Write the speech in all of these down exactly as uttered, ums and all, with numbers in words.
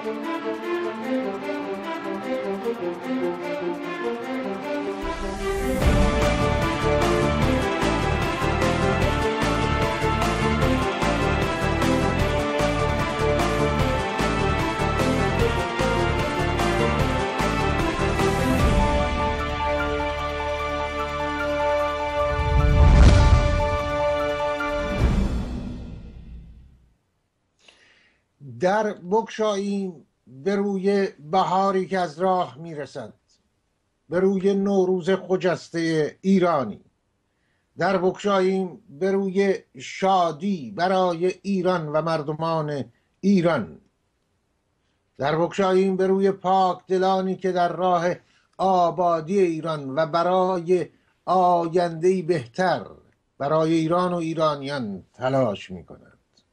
در بگشاییم به روی بهاری که از راه میرسد، به روی نوروز خجسته ایرانی. در بگشاییم به روی شادی برای ایران و مردمان ایران. در بگشاییم به روی پاک دلانی که در راه آبادی ایران و برای آینده‌ای بهتر برای ایران و ایرانیان تلاش می‌کنند.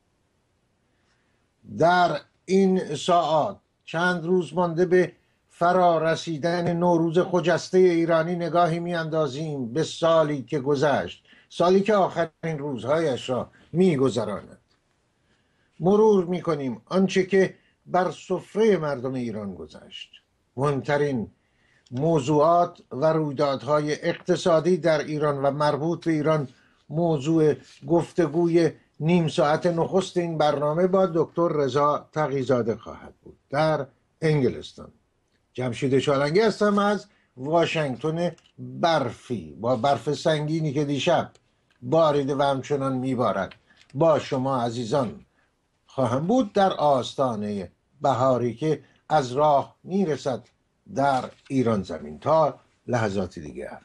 در این ساعات چند روز مانده به فرا رسیدن نوروز خجسته ایرانی نگاهی میاندازیم به سالی که گذشت، سالی که آخرین روزهایش را میگذراند. مرور میکنیم آنچه که بر سفره مردم ایران گذشت. مهمترین موضوعات و رویدادهای اقتصادی در ایران و مربوط به ایران موضوع گفتگوی نیم ساعت نخست این برنامه با دکتر رضا تقی‌زاده خواهد بود در انگلستان. جمشید چالنگی هستم از واشنگتن برفی، با برف سنگینی که دیشب باریده و همچنان میبارد با شما عزیزان خواهم بود در آستانه بهاری که از راه میرسد در ایران زمین. تا لحظاتی دیگر.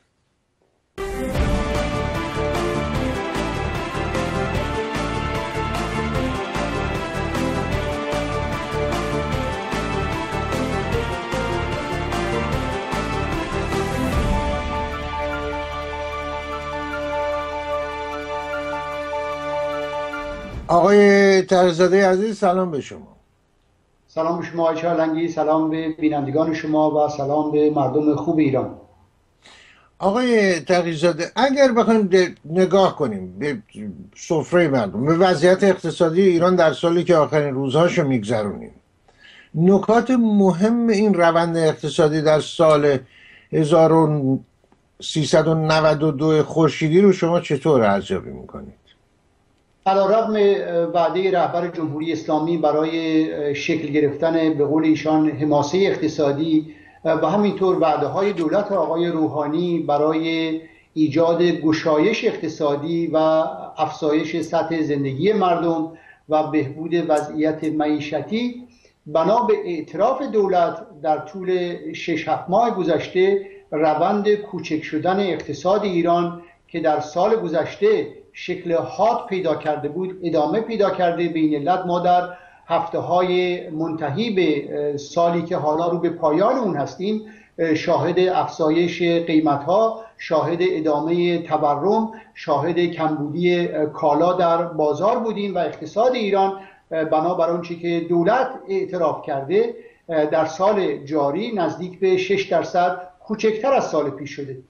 آقای تقی‌زاده عزیز، سلام به شما. سلام به شما آقای چالنگی، سلام به بینندگان شما و سلام به مردم خوب ایران. آقای تقی‌زاده، اگر بخوایم نگاه کنیم به سفره مردم، به وضعیت اقتصادی ایران در سالی که آخرین روزهاشو میگذرونیم، نکات مهم این روند اقتصادی در سال هزار و سیصد و نود و دو خورشیدی رو شما چطور ارزیابی میکنید؟ علیرغم وعده رهبر جمهوری اسلامی برای شکل گرفتن به قول ایشان حماسه اقتصادی و همینطور وعده های دولت آقای روحانی برای ایجاد گشایش اقتصادی و افزایش سطح زندگی مردم و بهبود وضعیت معیشتی، بنا به اعتراف دولت در طول شش هفت ماه گذشته روند کوچک شدن اقتصاد ایران که در سال گذشته شکل حاد پیدا کرده بود ادامه پیدا کرده. به این علت ما در هفته های منتهی به سالی که حالا رو به پایان اون هستیم شاهد افزایش قیمت ها، شاهد ادامه تورم، شاهد کمبودی کالا در بازار بودیم و اقتصاد ایران بنابر آنچه که دولت اعتراف کرده در سال جاری نزدیک به شش درصد کوچکتر از سال پیش شده.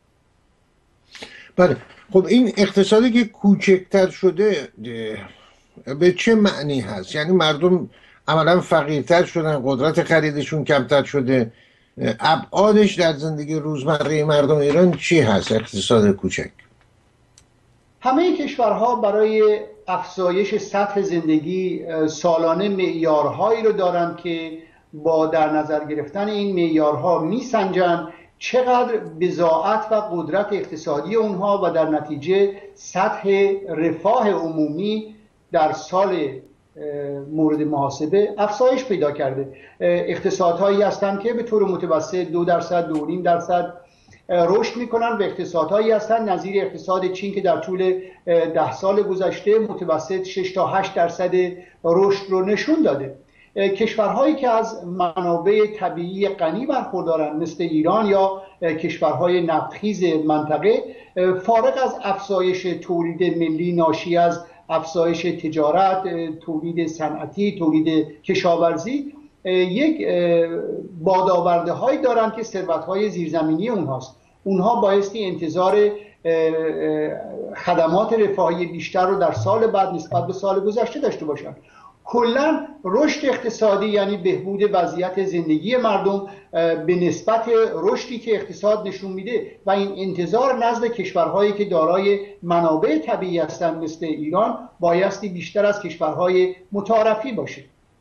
بله، خب این اقتصادی که کوچکتر شده به چه معنی هست؟ یعنی مردم عملا فقیرتر شدن، قدرت خریدشون کمتر شده، ابعادش در زندگی روزمره مردم ایران چی هست اقتصاد کوچک؟ همه کشورها برای افزایش سطح زندگی سالانه معیارهایی رو دارند که با در نظر گرفتن این معیارها میسنجن چقدر بضاعت و قدرت اقتصادی اونها و در نتیجه سطح رفاه عمومی در سال مورد محاسبه افزایش پیدا کرده. اقتصادهایی هستند که به طور متوسط دو درصد، دو نیم درصد رشد میکنن و اقتصادهایی هستند نظیر اقتصاد چین که در طول ده سال گذشته متوسط شش تا هشت درصد رشد رو نشون داده. کشورهایی که از منابع طبیعی غنی برخوردارند مثل ایران یا کشورهای نفتخیز منطقه، فارغ از افزایش تولید ملی ناشی از افزایش تجارت، تولید صنعتی، تولید کشاورزی، یک بادآورده هایی دارند که ثروت های زیرزمینی اونهاست. اونها بایستی انتظار خدمات رفاهی بیشتر رو در سال بعد نسبت به سال گذشته داشته باشند. کلا رشد اقتصادی یعنی بهبود وضعیت زندگی مردم به نسبت رشدی که اقتصاد نشون میده و این انتظار نزد کشورهایی که دارای منابع طبیعی هستند مثل ایران بایستی بیشتر از کشورهای متعارفی باشه.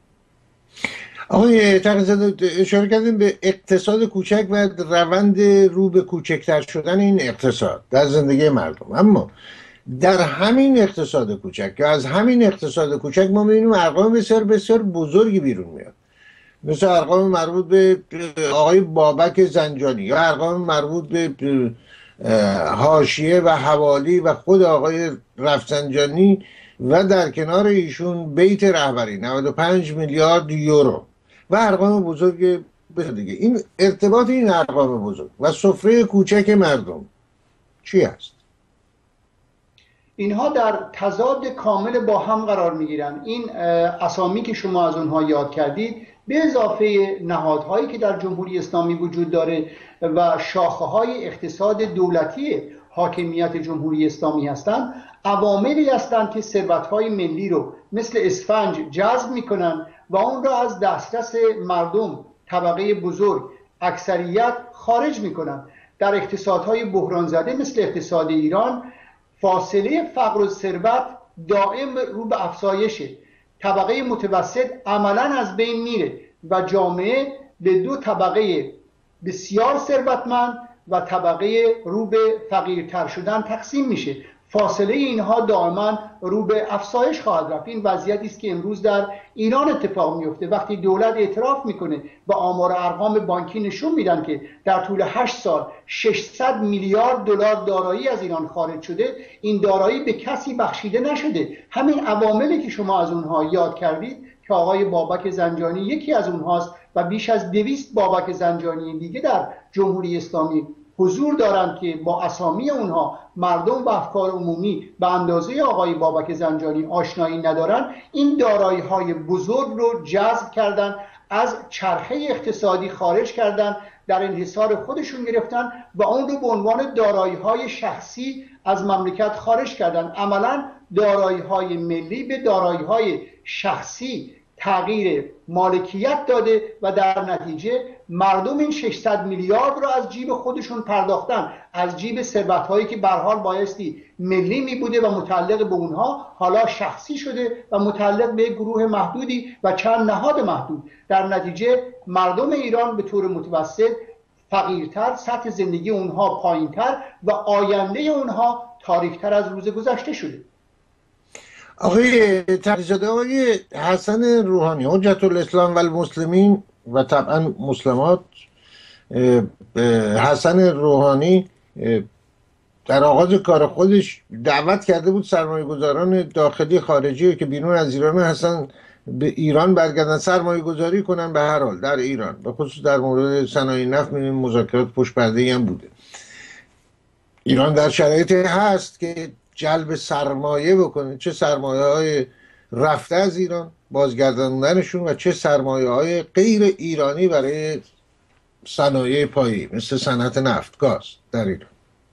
آقای تقی‌زاده اشاره کردیم به اقتصاد کوچک و روند رو به کوچکتر شدن این اقتصاد در زندگی مردم، اما در همین اقتصاد کوچک یا از همین اقتصاد کوچک ما می‌بینیم ارقام بسیار بسیار بزرگی بیرون میاد، مثل ارقام مربوط به آقای بابک زنجانی یا ارقام مربوط به حاشیه و حوالی و خود آقای رفسنجانی و در کنار ایشون بیت رهبری نود و پنج میلیارد یورو و ارقام بزرگ دیگه. این ارتباط این ارقام بزرگ و سفره کوچک مردم چی است؟ اینها در تضاد کامل با هم قرار میگیرن. این اسامی که شما از اونها یاد کردید به اضافه نهادهایی که در جمهوری اسلامی وجود داره و شاخه‌های اقتصاد دولتی حاکمیت جمهوری اسلامی هستند، عواملی هستند که ثروت‌های ملی رو مثل اسفنج جذب میکنن و اون را از دسترس مردم، طبقه بزرگ، اکثریت خارج میکنن. در اقتصادهای بحران زده مثل اقتصاد ایران فاصله فقر و ثروت دائم رو به افزایشه، طبقه متوسط عملاً از بین میره و جامعه به دو طبقه بسیار ثروتمند و طبقه رو به فقیرتر شدن تقسیم میشه. فاصله اینها دائما رو به افزایش خواهد رفت. این وضعیتی است که امروز در ایران اتفاق میفته. وقتی دولت اعتراف میکنه و آمار ارقام بانکی نشون میدن که در طول هشت سال ششصد میلیارد دلار دارایی از ایران خارج شده، این دارایی به کسی بخشیده نشده. همین عواملی که شما از اونها یاد کردید که آقای بابک زنجانی یکی از اونهاست و بیش از دویست بابک زنجانی دیگه در جمهوری اسلامی حضور دارند که با اسامی اونها مردم و افکار عمومی به اندازه آقای بابک زنجانی آشنایی ندارن، این دارایی های بزرگ رو جذب کردن، از چرخه اقتصادی خارج کردن، در انحصار خودشون گرفتن و اون رو به عنوان دارایی های شخصی از مملکت خارج کردن. عملا دارایی های ملی به دارایی های شخصی تغییر مالکیت داده و در نتیجه مردم این ششصد میلیارد رو از جیب خودشون پرداختن، از جیب ثروت‌هایی که به هر حال بایستی ملی می بوده و متعلق به اونها حالا شخصی شده و متعلق به گروه محدودی و چند نهاد محدود. در نتیجه مردم ایران به طور متوسط فقیرتر، سطح زندگی اونها پایینتر و آینده اونها تاریکتر از روز گذشته شده. آقای تقی‌زاده، آقای حسن روحانی حجت الاسلام و المسلمین و طبعا مسلمات، حسن روحانی در آغاز کار خودش دعوت کرده بود سرمایه گذاران داخلی خارجی که بیرون از ایران هستن به ایران برگردن سرمایه گذاری کنن به هر حال در ایران، به خصوص در مورد صنایع نفت می‌بینیم مذاکرات پشت پرده‌ای هم بوده. ایران در شرایطی هست که جلب سرمایه بکنه، چه سرمایه های رفته از ایران بازگرداندنشون و چه سرمایه های غیر ایرانی برای صنایع پایه‌ای مثل صنعت نفت گاز در ایران.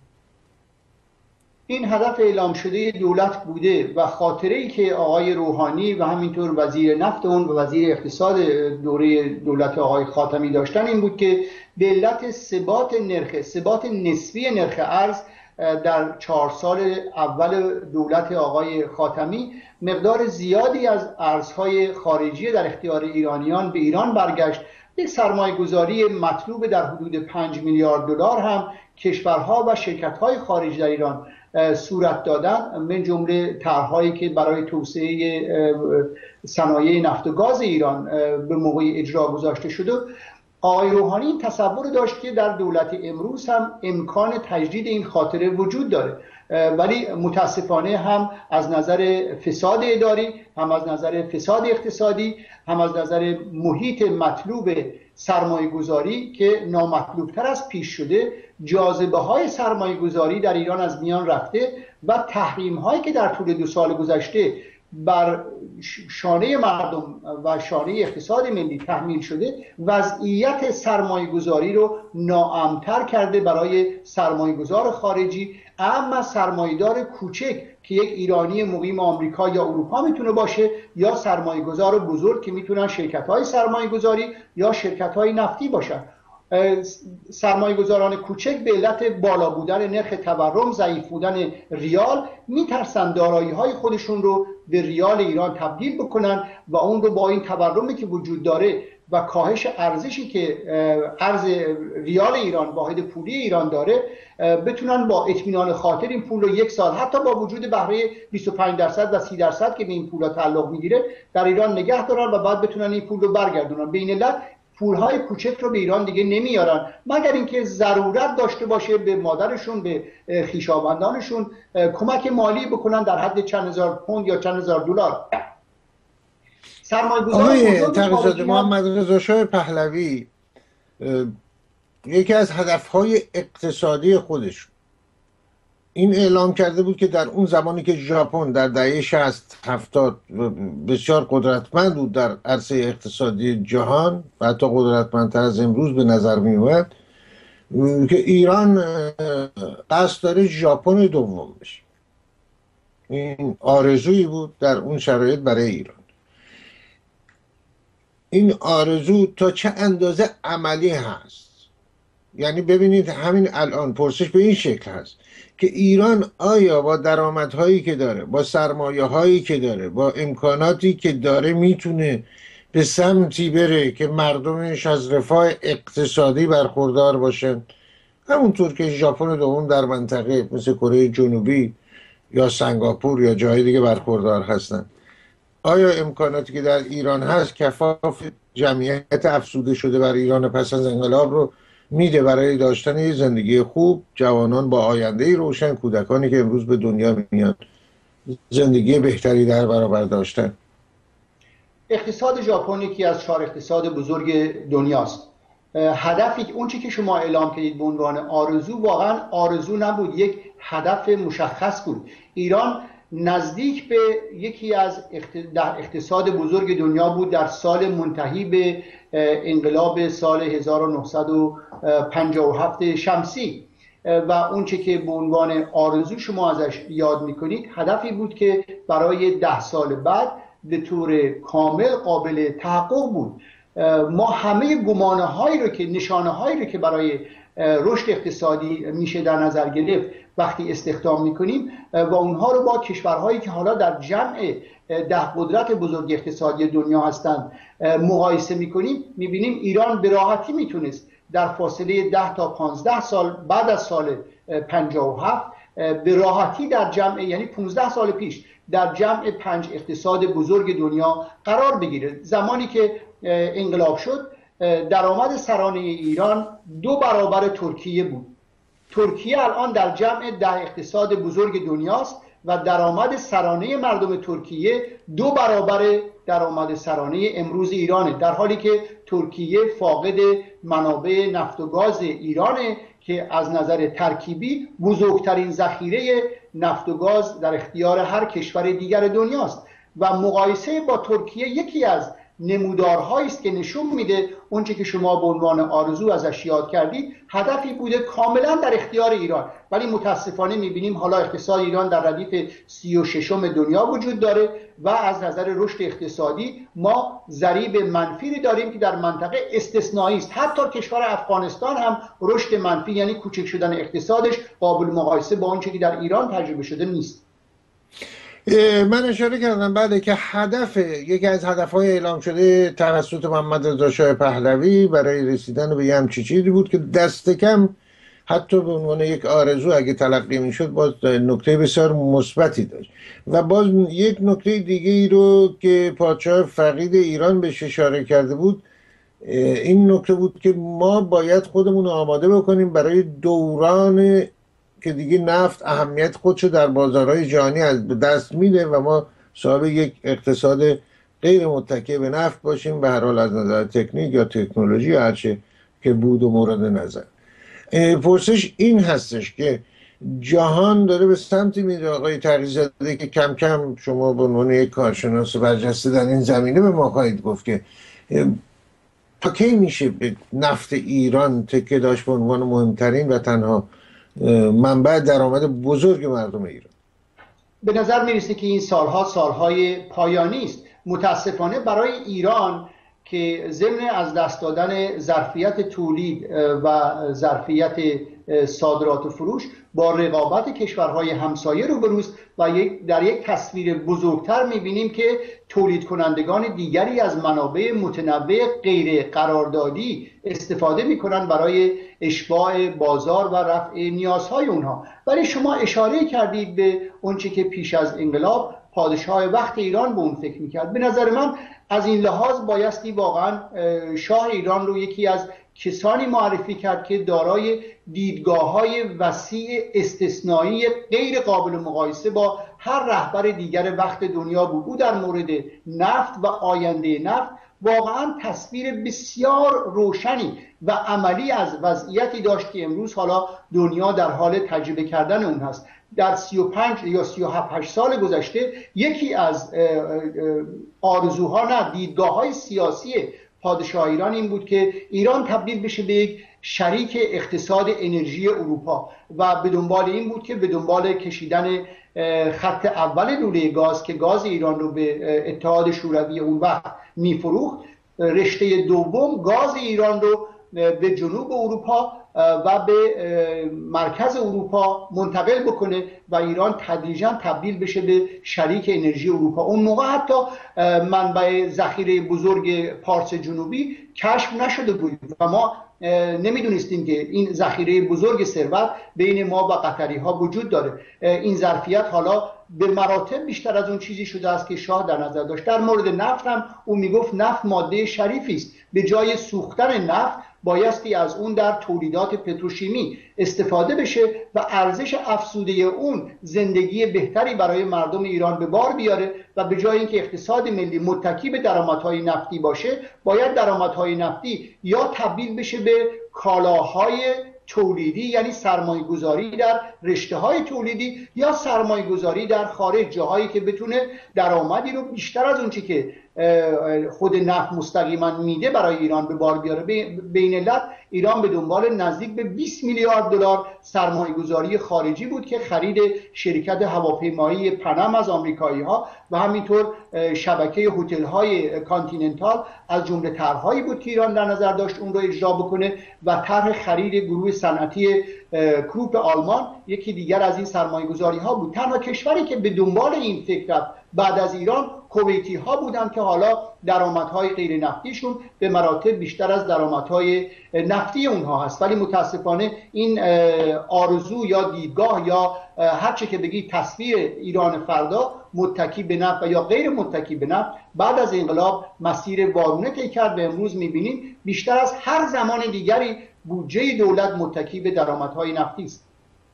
این هدف اعلام شده دولت بوده و خاطره ای که آقای روحانی و همینطور وزیر نفت اون و وزیر اقتصاد دوره دولت آقای خاتمی داشتن این بود که به علت ثبات نرخ ثبات نسبی نرخ ارز در چهار سال اول دولت آقای خاتمی مقدار زیادی از ارزهای خارجی در اختیار ایرانیان به ایران برگشت. یک سرمایه گذاری مطلوب در حدود پنج میلیارد دلار هم کشورها و شرکت‌های خارجی در ایران صورت دادن، من جمله طرح‌هایی که برای توسعه صنایع نفت و گاز ایران به موقع اجرا گذاشته شده. آقای روحانی این تصور داشت که در دولت امروز هم امکان تجدید این خاطره وجود داره، ولی متاسفانه هم از نظر فساد اداری، هم از نظر فساد اقتصادی، هم از نظر محیط مطلوب سرمایه گذاری که نامطلوبتر از پیش شده، جاذبه های سرمایه گذاری در ایران از میان رفته و تحریم هایی که در طول دو سال گذشته بر شانه مردم و شانه اقتصاد ملی تحمیل شده، وضعیت سرمایه گذاری رو ناامن‌تر کرده برای سرمایه گذار خارجی، اما سرمایه‌دار کوچک که یک ایرانی مقیم آمریکا یا اروپا میتونه باشه، یا سرمایه گذار بزرگ که میتونن شرکت های سرمایه گذاری یا شرکت های نفتی باشن. سرمایه گذاران کوچک به علت بالا بودن نرخ تورم، ضعیف بودن ریال، میترسن دارایی های خودشون رو به ریال ایران تبدیل بکنن و اون رو با این تورمی که وجود داره و کاهش ارزشی که ارز ریال ایران، واحد پولی ایران داره، بتونن با اطمینان خاطر این پول رو یک سال، حتی با وجود بهره بیست و پنج درصد و سی درصد که به این پولا تعلق میگیره، در ایران نگه دارن و بعد بتونن این پول رو برگردونن. به این علت پولهای کوچک رو به ایران دیگه نمیارن مگر اینکه ضرورت داشته باشه به مادرشون، به خویشاوندانشون کمک مالی بکنن در حد چند هزار پوند یا چند هزار دلار. آقای تقی‌زاده، محمد رضا شاه پهلوی یکی از هدفهای اقتصادی خودش این اعلام کرده بود که در اون زمانی که ژاپن در دهه شصت هفتاد بسیار قدرتمند بود در عرصه اقتصادی جهان و حتی قدرتمندتر از امروز به نظر می اومد، که ایران قصد داره ژاپن دوم بشه. این آرزویی بود در اون شرایط برای ایران. این آرزو تا چه اندازه عملی هست؟ یعنی ببینید همین الان پرسش به این شکل هست که ایران آیا با درآمدهایی که داره، با سرمایه هایی که داره، با امکاناتی که داره میتونه به سمتی بره که مردمش از رفاه اقتصادی برخوردار باشن، همونطور که ژاپن دوم در منطقه مثل کره جنوبی یا سنگاپور یا جای دیگه برخوردار هستن؟ آیا امکاناتی که در ایران هست کفاف جمعیت افزوده شده بر ایران پس از انقلاب رو میده برای داشتن یه زندگی خوب، جوانان با آینده روشن، کودکانی که امروز به دنیا میان زندگی بهتری در برابر داشتن؟ اقتصاد ژاپن یکی از چهار اقتصاد بزرگ دنیاست. هدفی اون چی که شما اعلام کردید به عنوان آرزو، واقعا آرزو نبود، یک هدف مشخص بود. ایران نزدیک به یکی از اقتصاد بزرگ دنیا بود در سال منتهی به انقلاب سال هزار و نهصد و پنجاه و هفت شمسی و اون چه که به عنوان آرزو شما ازش یاد میکنید هدفی بود که برای ده سال بعد به طور کامل قابل تحقق بود. ما همه گمانه هایی رو که نشانه هایی رو که برای رشد اقتصادی میشه در نظر گرفت وقتی استخدام میکنیم و اونها رو با کشورهایی که حالا در جمع ده قدرت بزرگ اقتصادی دنیا هستند مقایسه میکنیم، میبینیم ایران به راحتی میتونست در فاصله ده تا پانزده سال بعد از سال پنجاه و هفت به راحتی در جمع، یعنی پانزده سال پیش، در جمع پنج اقتصاد بزرگ دنیا قرار بگیره. زمانی که انقلاب شد درآمد سرانه ایران دو برابر ترکیه بود. ترکیه الان در جمع ده اقتصاد بزرگ دنیاست و درآمد سرانه مردم ترکیه دو برابر درآمد سرانه امروز ایرانه، در حالی که ترکیه فاقد منابع نفت و گاز ایرانه که از نظر ترکیبی بزرگترین ذخیره نفت و گاز در اختیار هر کشور دیگر دنیاست و مقایسه با ترکیه یکی از نمودارهایی است که نشون میده اونچه که شما به عنوان آرزو ازش یاد کردید هدفی بوده کاملا در اختیار ایران، ولی متاسفانه میبینیم حالا اقتصاد ایران در ردیف سی و ششم دنیا وجود داره و از نظر رشد اقتصادی ما ضریب منفی داریم که در منطقه استثنایی است. حتی کشور افغانستان هم رشد منفی، یعنی کوچک شدن اقتصادش، قابل مقایسه با اونچه که در ایران تجربه شده نیست. من اشاره کردم بعد که هدف یکی از هدفهای اعلام شده توسط محمد رضا شاه پهلوی برای رسیدن به یه همچین چیزی بود که دست کم حتی به عنوان یک آرزو اگه تلقی میشد باز نکته بسیار مثبتی داشت. و باز یک نکته دیگه ای رو که پادشاه فقید ایران بهش اشاره کرده بود این نکته بود که ما باید خودمون رو آماده بکنیم برای دوران که دیگه نفت اهمیت خودشو در بازارهای جهانی از دست میده و ما صاحب یک اقتصاد غیر متکی به نفت باشیم، به هر حال از نظر تکنیک یا تکنولوژی یا هرچه که بود و مورد نظر. پرسش این هستش که جهان داره به سمتی میره آقای تقی‌زاده که کم کم شما به عنوان یک کارشناس برجسته در این زمینه به ما خواهید گفت که تا کی میشه به نفت ایران تکیه داشت به عنوان مهمترین و تنها منبع درآمد بزرگ مردم ایران؟ به نظر میرسه که این سالها سالهای پایانی است. متاسفانه برای ایران که ضمن از دست دادن ظرفیت تولید و ظرفیت صادرات و فروش با رقابت کشورهای همسایه روبروست و در یک تصویر بزرگتر میبینیم که تولید کنندگان دیگری از منابع متنوع غیر قراردادی استفاده میکنن برای اشباع بازار و رفع نیازهای اونها. ولی شما اشاره کردید به اونچه که پیش از انقلاب پادشاه وقت ایران به اون فکر میکرد. به نظر من از این لحاظ بایستی واقعا شاه ایران رو یکی از کسانی معرفی کرد که دارای دیدگاه‌های وسیع استثنایی غیر قابل مقایسه با هر رهبر دیگر وقت دنیا بود. او در مورد نفت و آینده نفت واقعا تصویر بسیار روشنی و عملی از وضعیتی داشت که امروز حالا دنیا در حال تجربه کردن اون هست. در سی و پنج یا سی و هفت هشت سال گذشته یکی از آرزوها نه دیدگاه‌های سیاسی پادشاه ایران این بود که ایران تبدیل بشه به یک شریک اقتصاد انرژی اروپا و به دنبال این بود که به دنبال کشیدن خط اول لوله گاز که گاز ایران رو به اتحاد شوروی اون وقت میفروخت، رشته دوم گاز ایران رو به جنوب اروپا و به مرکز اروپا منتقل بکنه و ایران تدریجا تبدیل بشه به شریک انرژی اروپا. اون موقع حتی منبع ذخیره بزرگ پارس جنوبی کشف نشده بود و ما نمیدونستیم که این ذخیره بزرگ ثروت بین ما و قطری ها وجود داره. این ظرفیت حالا به مراتب بیشتر از اون چیزی شده است که شاه در نظر داشت. در مورد نفت هم اون میگفت نفت ماده شریفی است، به جای سوختن نفت بایستی از اون در تولیدات پتروشیمی استفاده بشه و ارزش افزوده اون زندگی بهتری برای مردم ایران به بار بیاره و به جای اینکه اقتصاد ملی متکی به درآمدهای نفتی باشه، باید درآمدهای نفتی یا تبدیل بشه به کالاهای تولیدی، یعنی سرمایه گذاری در رشته های تولیدی یا سرمایه گذاری در خارج، جاهایی که بتونه درآمدی رو بیشتر از اون چی که خود نفت مستقیما میده برای ایران به بار بیاره. بین علت ایران به دنبال نزدیک به بیست میلیارد دلار سرمایه گذاری خارجی بود که خرید شرکت هواپیمایی پنم از آمریکایی ها و همینطور شبکه هتل های کانتیننتال از جمله طرحهایی بود که ایران در نظر داشت اون رو اجرا بکنه و طرح خرید گروه صنعتی کروپ آلمان یکی دیگر از این سرمایه گذاری ها بود. تنها کشوری که به دنبال این فکر رفت بعد از ایران کویتی ها بودن که حالا درآمدهای غیر نفتیشون به مراتب بیشتر از درآمدهای نفتی اونها هست. ولی متاسفانه این آرزو یا دیدگاه یا هر چه که بگی تصویر ایران فردا متکی به نفت و یا غیر متکی به نفت بعد از انقلاب مسیر وارونه طی کرد و امروز می‌بینیم بیشتر از هر زمان دیگری بودجه دولت متکی به درآمدهای نفتی است.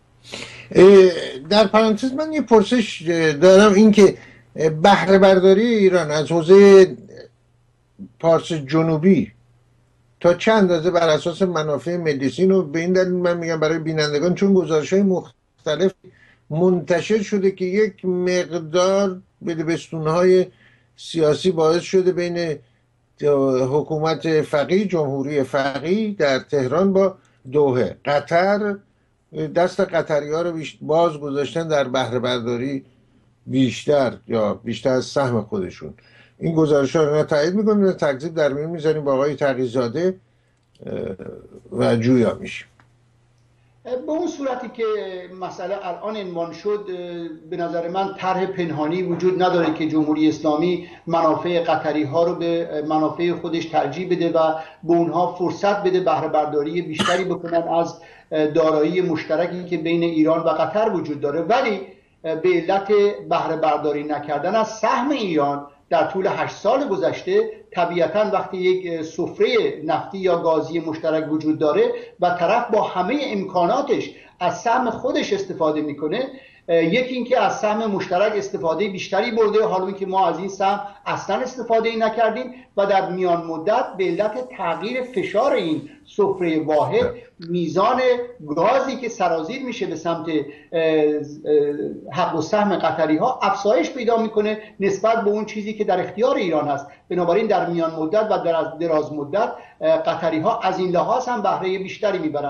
در پرانتز من یه پرسش دارم، این که بهره برداری ایران از حوزه پارس جنوبی تا چند اندازه بر اساس منافع ملیسین و به این دلیل من میگم برای بینندگان چون گزارش‌های مختلف منتشر شده که یک مقدار بدبستون‌های سیاسی باعث شده بین حکومت فقیه جمهوری فقیه در تهران با دوحه قطر دست قطری‌ها رو باز گذاشتن در بهره برداری بیشتر یا بیشتر از سهم خودشون. این گزارش‌ها رو تایید می‌کنیم و تکذیب در میون می‌ذاریم با آقای تقی‌زاده و جویا میشیم. به اون صورتی که مسئله الان عنوان شد، به نظر من طرح پنهانی وجود نداره که جمهوری اسلامی منافع قطری ها رو به منافع خودش ترجیح بده و به اونها فرصت بده بهره برداری بیشتری بکنن از دارایی مشترکی که بین ایران و قطر وجود داره. ولی به علت بهره برداری نکردن از سهم ایران در طول هشت سال گذشته، طبیعتاً وقتی یک سفره نفتی یا گازی مشترک وجود داره و طرف با همه امکاناتش از سهم خودش استفاده میکنه، یکی این که از سهم مشترک استفاده بیشتری برده، حالا اینکه ما از این سهم اصلا استفاده نکردیم و در میان مدت به علت تغییر فشار این سفره واحد میزان گازی که سرازیر میشه به سمت حق و سهم قطری ها افزایش پیدا میکنه نسبت به اون چیزی که در اختیار ایران هست. بنابراین در میان مدت و در دراز مدت قطری ها از این لحاظ هم بهره بیشتری میبرن.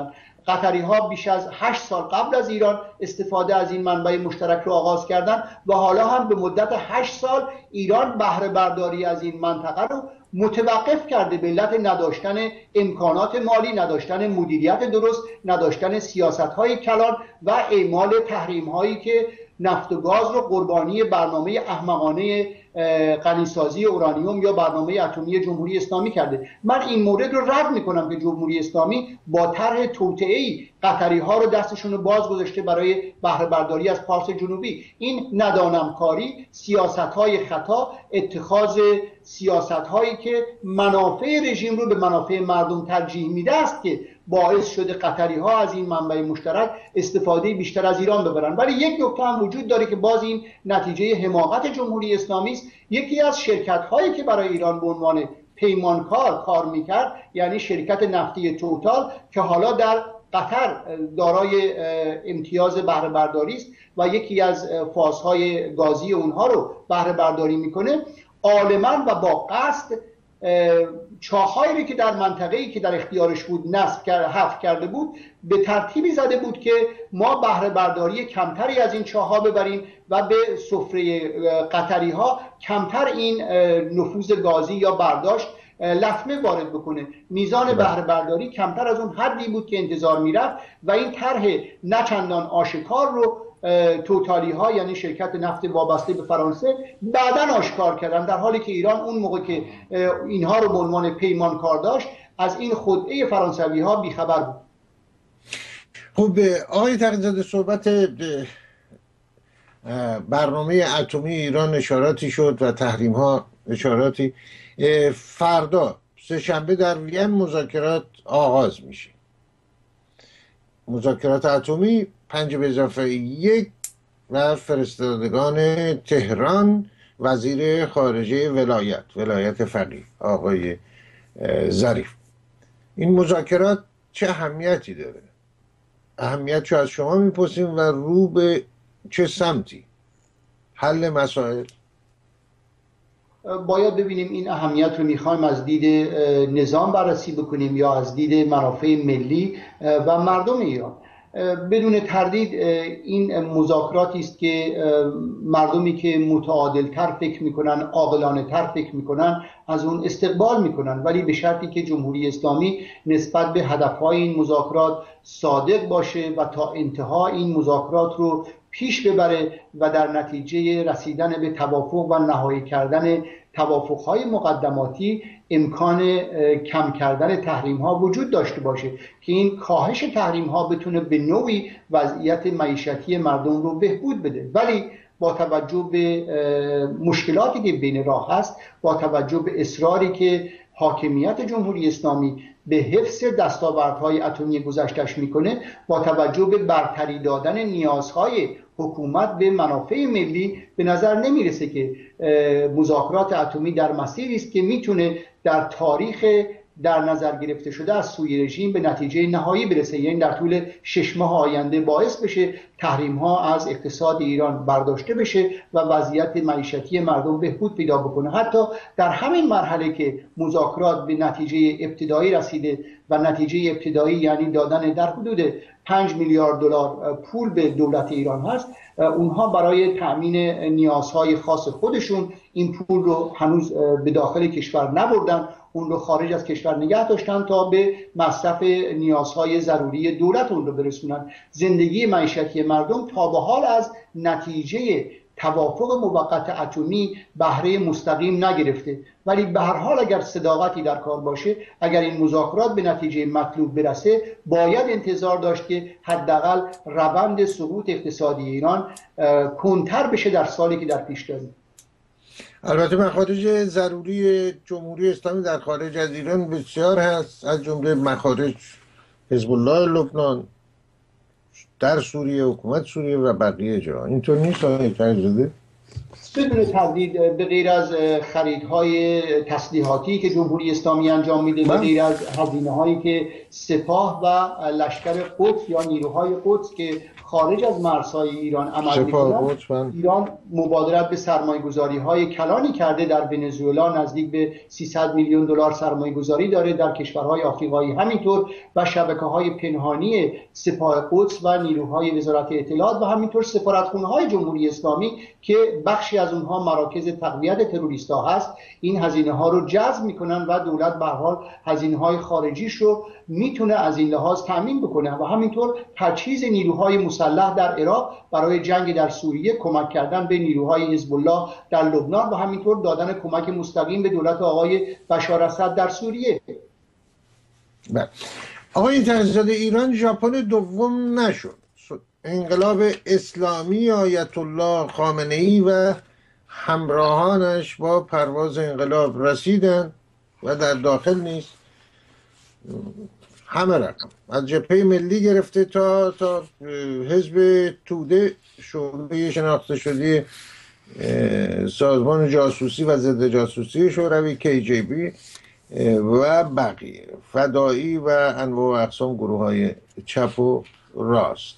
قطری ها بیش از هشت سال قبل از ایران استفاده از این منبع مشترک رو آغاز کردن و حالا هم به مدت هشت سال ایران بهره برداری از این منطقه رو متوقف کرده به علت نداشتن امکانات مالی، نداشتن مدیریت درست، نداشتن سیاست‌های کلان و اعمال تحریم‌هایی که نفت و گاز رو قربانی برنامه احمقانه غنیسازی اورانیوم یا برنامه اتمی جمهوری اسلامی کرده. من این مورد رو رد میکنم که جمهوری اسلامی با طرح توطئه‌ای قطری ها رو دستشون رو باز گذاشته برای بهره برداری از پارس جنوبی. این ندانمکاری، سیاست های خطا، اتخاذ سیاست هایی که منافع رژیم رو به منافع مردم ترجیح میده است که باعث شده قطری ها از این منبع مشترک استفاده بیشتر از ایران ببرن. ولی یک نکته هم وجود داره که باز این نتیجه حماقت جمهوری اسلامی است. یکی از شرکت هایی که برای ایران به عنوان پیمانکار کار میکرد، یعنی شرکت نفتی توتال که حالا در قطر دارای امتیاز بهره برداری است و یکی از فازهای گازی اونها رو بهره برداری میکنه، عالما و با قصد چاهایی که در منطقه‌ای که در اختیارش بود نصب کرده، حفر کرده بود، به ترتیبی زده بود که ما بهره برداری کمتری از این چاه‌ها ببریم و به سفره قطری ها کمتر این نفوذ گازی یا برداشت لطمه وارد بکنه. میزان بهره برداری کمتر از اون حدی بود که انتظار میرفت و این طرح نچندان آشکار رو توتالی ها، یعنی شرکت نفت وابسته به فرانسه، بعداً آشکار کردن، در حالی که ایران اون موقع که اینها رو به عنوان پیمانکار داشت از این خدعه فرانسوی ها بیخبر بود. خب آقای تقی‌زاده، صحبت برنامه اتمی ایران اشاراتی شد و تحریم ها اشاراتی. فردا سه شنبه در وین مذاکرات آغاز میشه، مذاکرات اتمی، پنج به اضافه یک و فرستادگان تهران وزیر خارجه ولایت ولایت فقیه آقای ظریف. این مذاکرات چه اهمیتی داره؟ اهمیتشو از شما میپرسیم و رو به چه سمتی؟ حل مسائل باید ببینیم این اهمیت رو میخوایم از دید نظام بررسی بکنیم یا از دید منافع ملی و مردم ایران. بدون تردید این مذاکراتی است که مردمی که متعادل‌تر فکر میکنن، عاقلانه‌تر فکر میکنن از اون استقبال میکنن، ولی به شرطی که جمهوری اسلامی نسبت به هدفهای این مذاکرات صادق باشه و تا انتها این مذاکرات رو پیش ببره و در نتیجه رسیدن به توافق و نهایی کردن توافقهای مقدماتی امکان کم کردن تحریم ها وجود داشته باشه که این کاهش تحریم ها بتونه به نوعی وضعیت معیشتی مردم رو بهبود بده. ولی با توجه به مشکلاتی که بین راه هست، با توجه به اصراری که حاکمیت جمهوری اسلامی به حفظ دستاوردهای اتمی گذشتش میکنه، با توجه به برتری دادن نیازهای حکومت به منافع ملی، به نظر نمیرسه که مذاکرات اتمی در مسیری است که میتونه در تاریخ در نظر گرفته شده از سوی رژیم به نتیجه نهایی برسه، یعنی در طول شش ماه آینده باعث بشه تحریم ها از اقتصاد ایران برداشته بشه و وضعیت معیشتی مردم بهبود پیدا بکنه. حتی در همین مرحله که مذاکرات به نتیجه ابتدایی رسیده و نتیجه ابتدایی یعنی دادن در حدود پنج میلیارد دلار پول به دولت ایران هست، اونها برای تأمین نیازهای خاص خودشون این پول رو هنوز به داخل کشور نبردن، اون رو خارج از کشور نگه داشتن تا به مصرف نیازهای ضروری دولت اون رو برسونن. زندگی معیشتی مردم تا به حال از نتیجه توافق موقت اتمی بهره مستقیم نگرفته، ولی به هر حال اگر صداقتی در کار باشه، اگر این مذاکرات به نتیجه مطلوب برسه، باید انتظار داشت که حداقل روند سقوط اقتصادی ایران کنتر بشه در سالی که در پیش داریم. البته مخارج ضروری جمهوری اسلامی در خارج از ایران بسیار هست، از جمله مخارج حزب الله لبنان، در سوریه، حکومت سوریه و بقیه جا. اینطور نیست آقای تقی‌زاده؟ بدون تردید به غیر از خریدهای تسلیحاتی که جمهوری اسلامی انجام میده، به غیر از هزینه‌هایی که سپاه و لشکر قدس یا نیروهای قدس که خارج از مرزهای ایران عمل می‌کنند، ایران مبادرت به سرمایه‌گذاری‌های کلانی کرده. در ونزوئلا نزدیک به سیصد میلیون دلار سرمایه‌گذاری داره، در کشورهای آفریقایی همینطور، و شبکه‌های پنهانی سپاه قدس و نیروهای وزارت اطلاعات و همینطور سفارتخانه‌های جمهوری اسلامی که بخشی از اونها مراکز تقویت تروریست‌ها هست، این هزینه‌ها رو جذب می‌کنن و دولت به هر حال هزینه‌های خارجیش رو میتونه از این لحاظ تامین بکنه. و همینطور تجهیز نیروهای مسلح در عراق برای جنگ در سوریه، کمک کردن به نیروهای حزب الله در لبنان و همینطور دادن کمک مستقیم به دولت آقای بشار اسد در سوریه. بله. آقای تقی‌زاده، ایران ژاپن دوم نشد. انقلاب اسلامی آیت الله خامنه‌ای و همراهانش با پرواز انقلاب رسیدن و در داخل نیست همه رقم، از جبهه ملی گرفته تا تا حزب توده، شعبه شناخته شده سازمان جاسوسی و ضد جاسوسی شوروی کی جی بی و بقیه فدایی و انواع و اقسام گروه های چپ و راست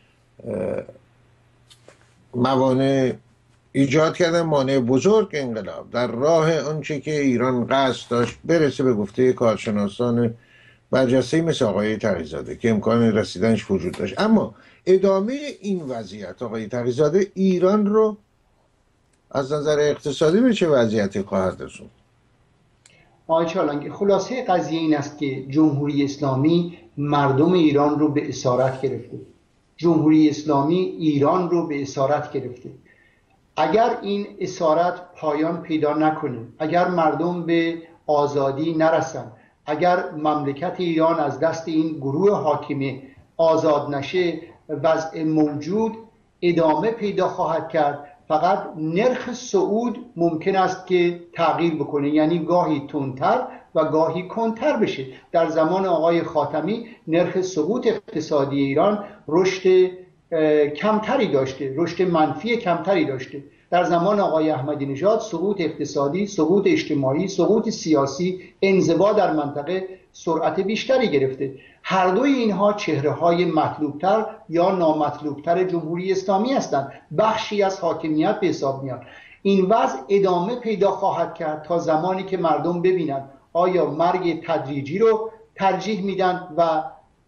موانع ایجاد کردن، مانع بزرگ انقلاب در راه آنچه که ایران قصد داشت برسه به گفته کارشناسان برجسته مثل آقای تقی‌زاده که امکان رسیدنش وجود داشت. اما ادامه این وضعیت آقای تقی‌زاده ایران رو از نظر اقتصادی به چه وضعیتی خواهد رسوند؟ آقای چالنگی، خلاصه قضیه این است که جمهوری اسلامی مردم ایران رو به اسارت گرفته. جمهوری اسلامی ایران رو به اسارت گرفته. اگر این اسارت پایان پیدا نکنه، اگر مردم به آزادی نرسن، اگر مملکت ایران از دست این گروه حاکمه آزاد نشه، وضع موجود ادامه پیدا خواهد کرد. فقط نرخ صعود ممکن است که تغییر بکنه، یعنی گاهی تندتر و گاهی کندتر بشه. در زمان آقای خاتمی نرخ سقوط اقتصادی ایران رشد کمتری داشته، رشد منفی کمتری داشته. در زمان آقای احمدی نژاد سقوط اقتصادی، سقوط اجتماعی، سقوط سیاسی، انزوا در منطقه سرعت بیشتری گرفته. هر دوی اینها چهره‌های مطلوبتر یا نامطلوبتر جمهوری اسلامی هستند، بخشی از حاکمیت به حساب میاد. این وضع ادامه پیدا خواهد کرد تا زمانی که مردم ببینن آیا مرگ تدریجی رو ترجیح میدن و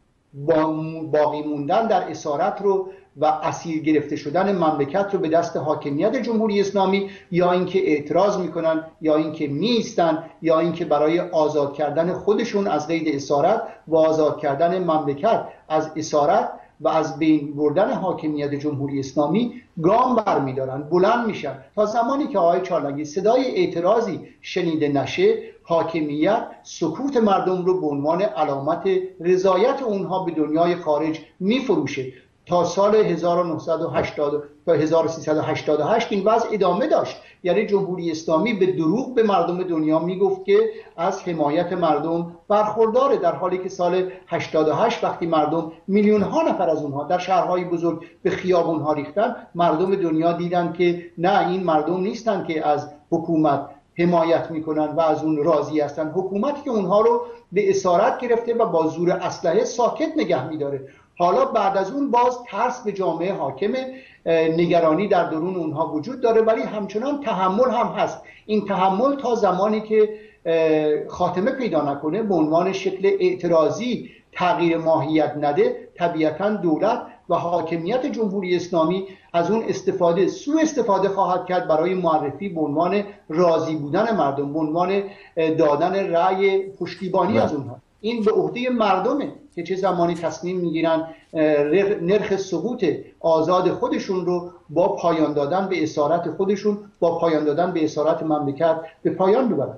باقی موندن در اسارت رو و اسیر گرفته شدن مملکت رو به دست حاکمیت جمهوری اسلامی، یا اینکه اعتراض میکنن، یا اینکه میستن، یا اینکه برای آزاد کردن خودشون از قید اسارت و آزاد کردن مملکت از اسارت و از بین بردن حاکمیت جمهوری اسلامی گام برمیدارن، بلند میشن. تا زمانی که آقای چالنگی صدای اعتراضی شنیده نشه، حاکمیت سکوت مردم رو به عنوان علامت رضایت اونها به دنیای خارج میفروشه. تا سال هزار و نهصد و هشتاد تا هزار و سیصد و هشتاد و هشت این وضع ادامه داشت. یعنی جمهوری اسلامی به دروغ به مردم دنیا میگفت که از حمایت مردم برخورداره، در حالی که سال هشتاد و هشت وقتی مردم میلیون ها نفر از اونها در شهرهای بزرگ به خیابون ها ریختن، مردم دنیا دیدن که نه، این مردم نیستن که از حکومت حمایت میکنن و از اون راضی هستن. حکومتی که اونها رو به اسارت گرفته و با زور اسلحه ساکت نگه میداره. حالا بعد از اون باز ترس به جامعه حاکمه، نگرانی در درون اونها وجود داره، ولی همچنان تحمل هم هست. این تحمل تا زمانی که خاتمه پیدا نکنه، به عنوان شکل اعتراضی تغییر ماهیت نده، طبیعتا دولت و حاکمیت جمهوری اسلامی از اون استفاده سوء استفاده خواهد کرد برای معرفی به عنوان راضی بودن مردم، به عنوان دادن رأی پشتیبانی از اونها. این به عهده مردمه که چه زمانی تصمیم میگیرن نرخ سقوط آزاد خودشون رو با پایان دادن به اسارت خودشون، با پایان دادن به اسارت مملکت به پایان ببرن.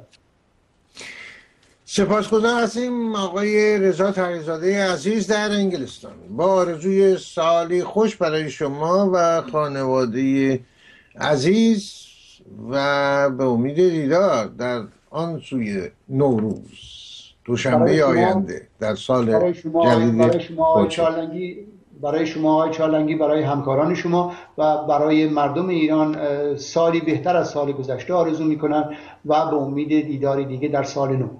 سپاسگزار هستیم آقای رضا تقی‌زاده عزیز در انگلستان. با آرزوی سالی خوش برای شما و خانواده عزیز و به امید دیدار در آن سوی نوروز دوشنبه آینده در سال برای شما، جدید. برای شما چالنگی برای شما آقای چالنگی، برای همکاران شما و برای مردم ایران سالی بهتر از سال گذشته آرزو میکنن و به امید دیداری دیگه در سال نو.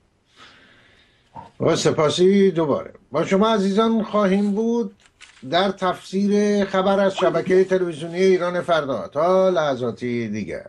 با سپاسی. دوباره با شما عزیزان خواهیم بود در تفسیر خبر از شبکه تلویزیونی ایران فردا. تا لحظاتی دیگر.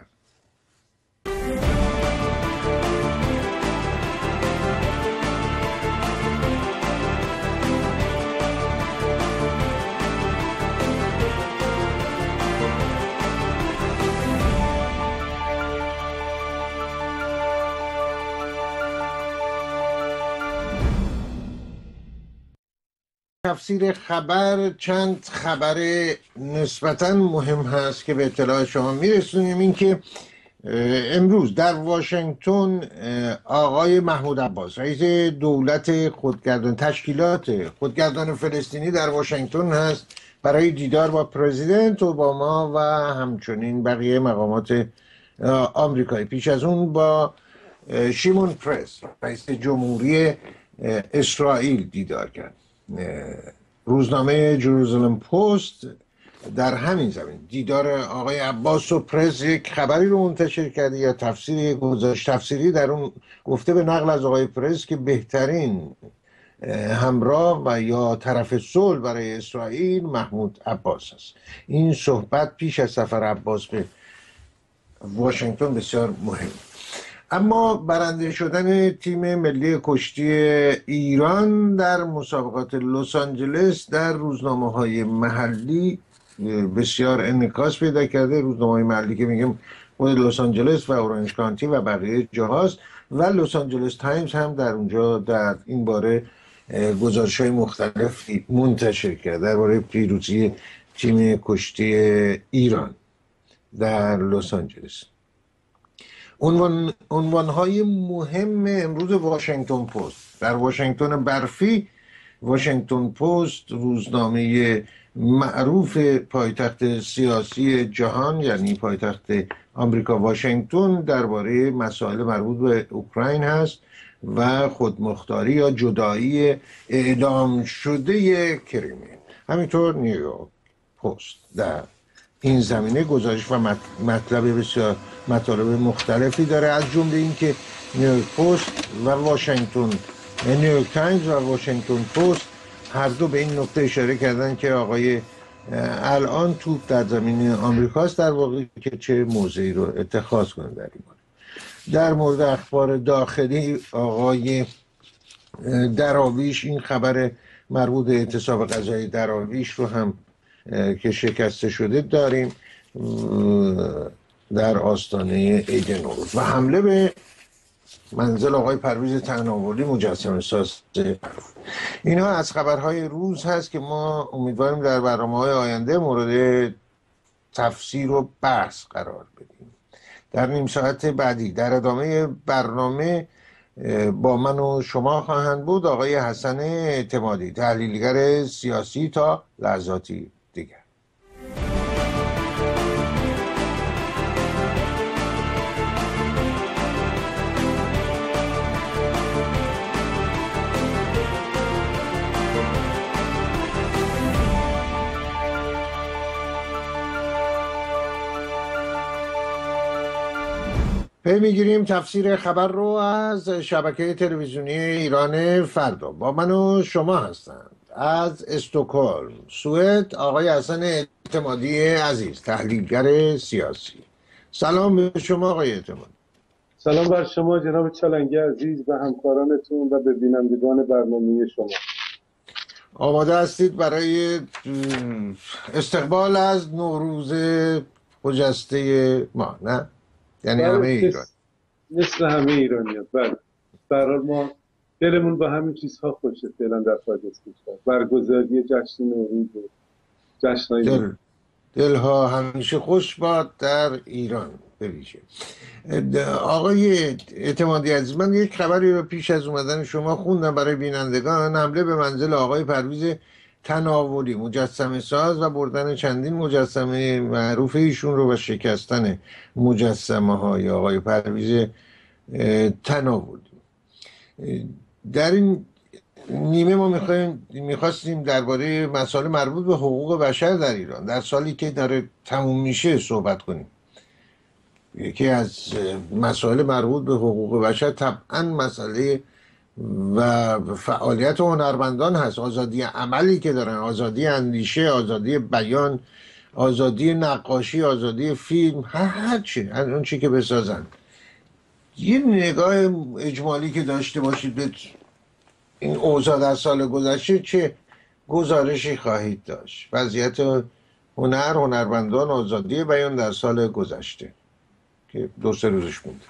تفسیر خبر چند خبر نسبتاً مهم هست که به اطلاع شما میرسونیم. این که امروز در واشنگتن آقای محمود عباس رئیس دولت خودگردان تشکیلات خودگردان فلسطینی در واشنگتن هست برای دیدار با پرزیدنت اوباما و همچنین بقیه مقامات آمریکایی. پیش از اون با شیمون پرس رئیس جمهوری اسرائیل دیدار کرد. روزنامه جروزالم پست در همین زمین دیدار آقای عباس و پرس یک خبری رو منتشر کرده یا تفسیر گزارش تفسیری در اون گفته به نقل از آقای پرس که بهترین همراه و یا طرف صلح برای اسرائیل محمود عباس است. این صحبت پیش از سفر عباس به واشنگتن بسیار مهم. اما برنده شدن تیم ملی کشتی ایران در مسابقات لس آنجلس در روزنامه‌های محلی بسیار انعکاس پیدا کرده. روزنامه‌های محلی که میگم خود لس آنجلس و اورنج کانتی و بقیه جاهاست و لس آنجلس تایمز هم در اونجا در این باره گزارش‌های مختلفی منتشر کرد درباره پیروزی تیم کشتی ایران در لس آنجلس. عنوان عنوان‌های مهم امروز واشنگتن پست. در واشنگتن برفی واشنگتن پست روزنامه معروف پایتخت سیاسی جهان یعنی پایتخت آمریکا واشنگتن درباره مسائل مربوط به اوکراین هست و خودمختاری یا جدایی اعدام شده کریمیا. همینطور نیویورک پست در این زمینه گزارش و مطلب بسیار مطالب مختلفی داره، از جمله اینکه نیویورک پست و واشنگتن نیویورک تایمز و واشنگتن پست هر دو به این نکته اشاره کردن که آقای الان توپ در زمین آمریکاست در واقع که چه موضعی رو اتخاذ کنه در این مورد. در مورد اخبار داخلی آقای دراویش این خبر مربوط به اعتصاب غذایی دراویش رو هم که شکسته شده داریم در آستانه عید نوروز و حمله به منزل آقای پرویز تناولی مجسمه ساز. اینها از خبرهای روز هست که ما امیدواریم در برنامه‌های آینده مورد تفسیر و بحث قرار بدیم. در نیم ساعت بعدی در ادامه برنامه با من و شما خواهند بود آقای حسن اعتمادی تحلیلگر سیاسی تا لحظاتی دیگر. پی میگیریم تفسیر خبر رو از شبکه تلویزیونی ایران فردا. با من و شما هستند از استکهلم سوئد آقای حسن اعتمادی عزیز تحلیلگر سیاسی. سلام به شما آقای اعتمادی. سلام بر شما جناب چالنگی عزیز و همکارانتون و به بینندگان برنامه شما. آماده هستید برای استقبال از نوروز خجسته ما نه؟ یعنی همه ایران مثل همه ایرانیان. بله برای ما دلمون با همین چیزها خوشه فعلا در خارج از کشور. برگزاری جشن نوروز و جشن‌های دل دلها همیشه خوش باد در ایران به ویژه. آقای اعتمادی عزیز من یک خبری رو پیش از اومدن شما خوندم برای بینندگان. حمله به منزل آقای پرویز تناولی مجسمه ساز و بردن چندین مجسمه معروف ایشون رو و شکستن مجسمه های آقای پرویز تناولی. در این نیمه ما میخوایم میخواستیم درباره مسائل مربوط به حقوق بشر در ایران در سالی که داره تموم میشه صحبت کنیم. یکی از مسائل مربوط به حقوق بشر طبعا مسئله و فعالیت هنرمندان هست، آزادی عملی که دارن، آزادی اندیشه، آزادی بیان، آزادی نقاشی، آزادی فیلم، هر هر چی اون چی که بسازن. یه نگاه اجمالی که داشته باشید به این اوضاع در سال گذشته چه گزارشی خواهید داشت؟ وضعیت هنر، هنرمندان، آزادی بیان در سال گذشته که دو سه روزش مونده.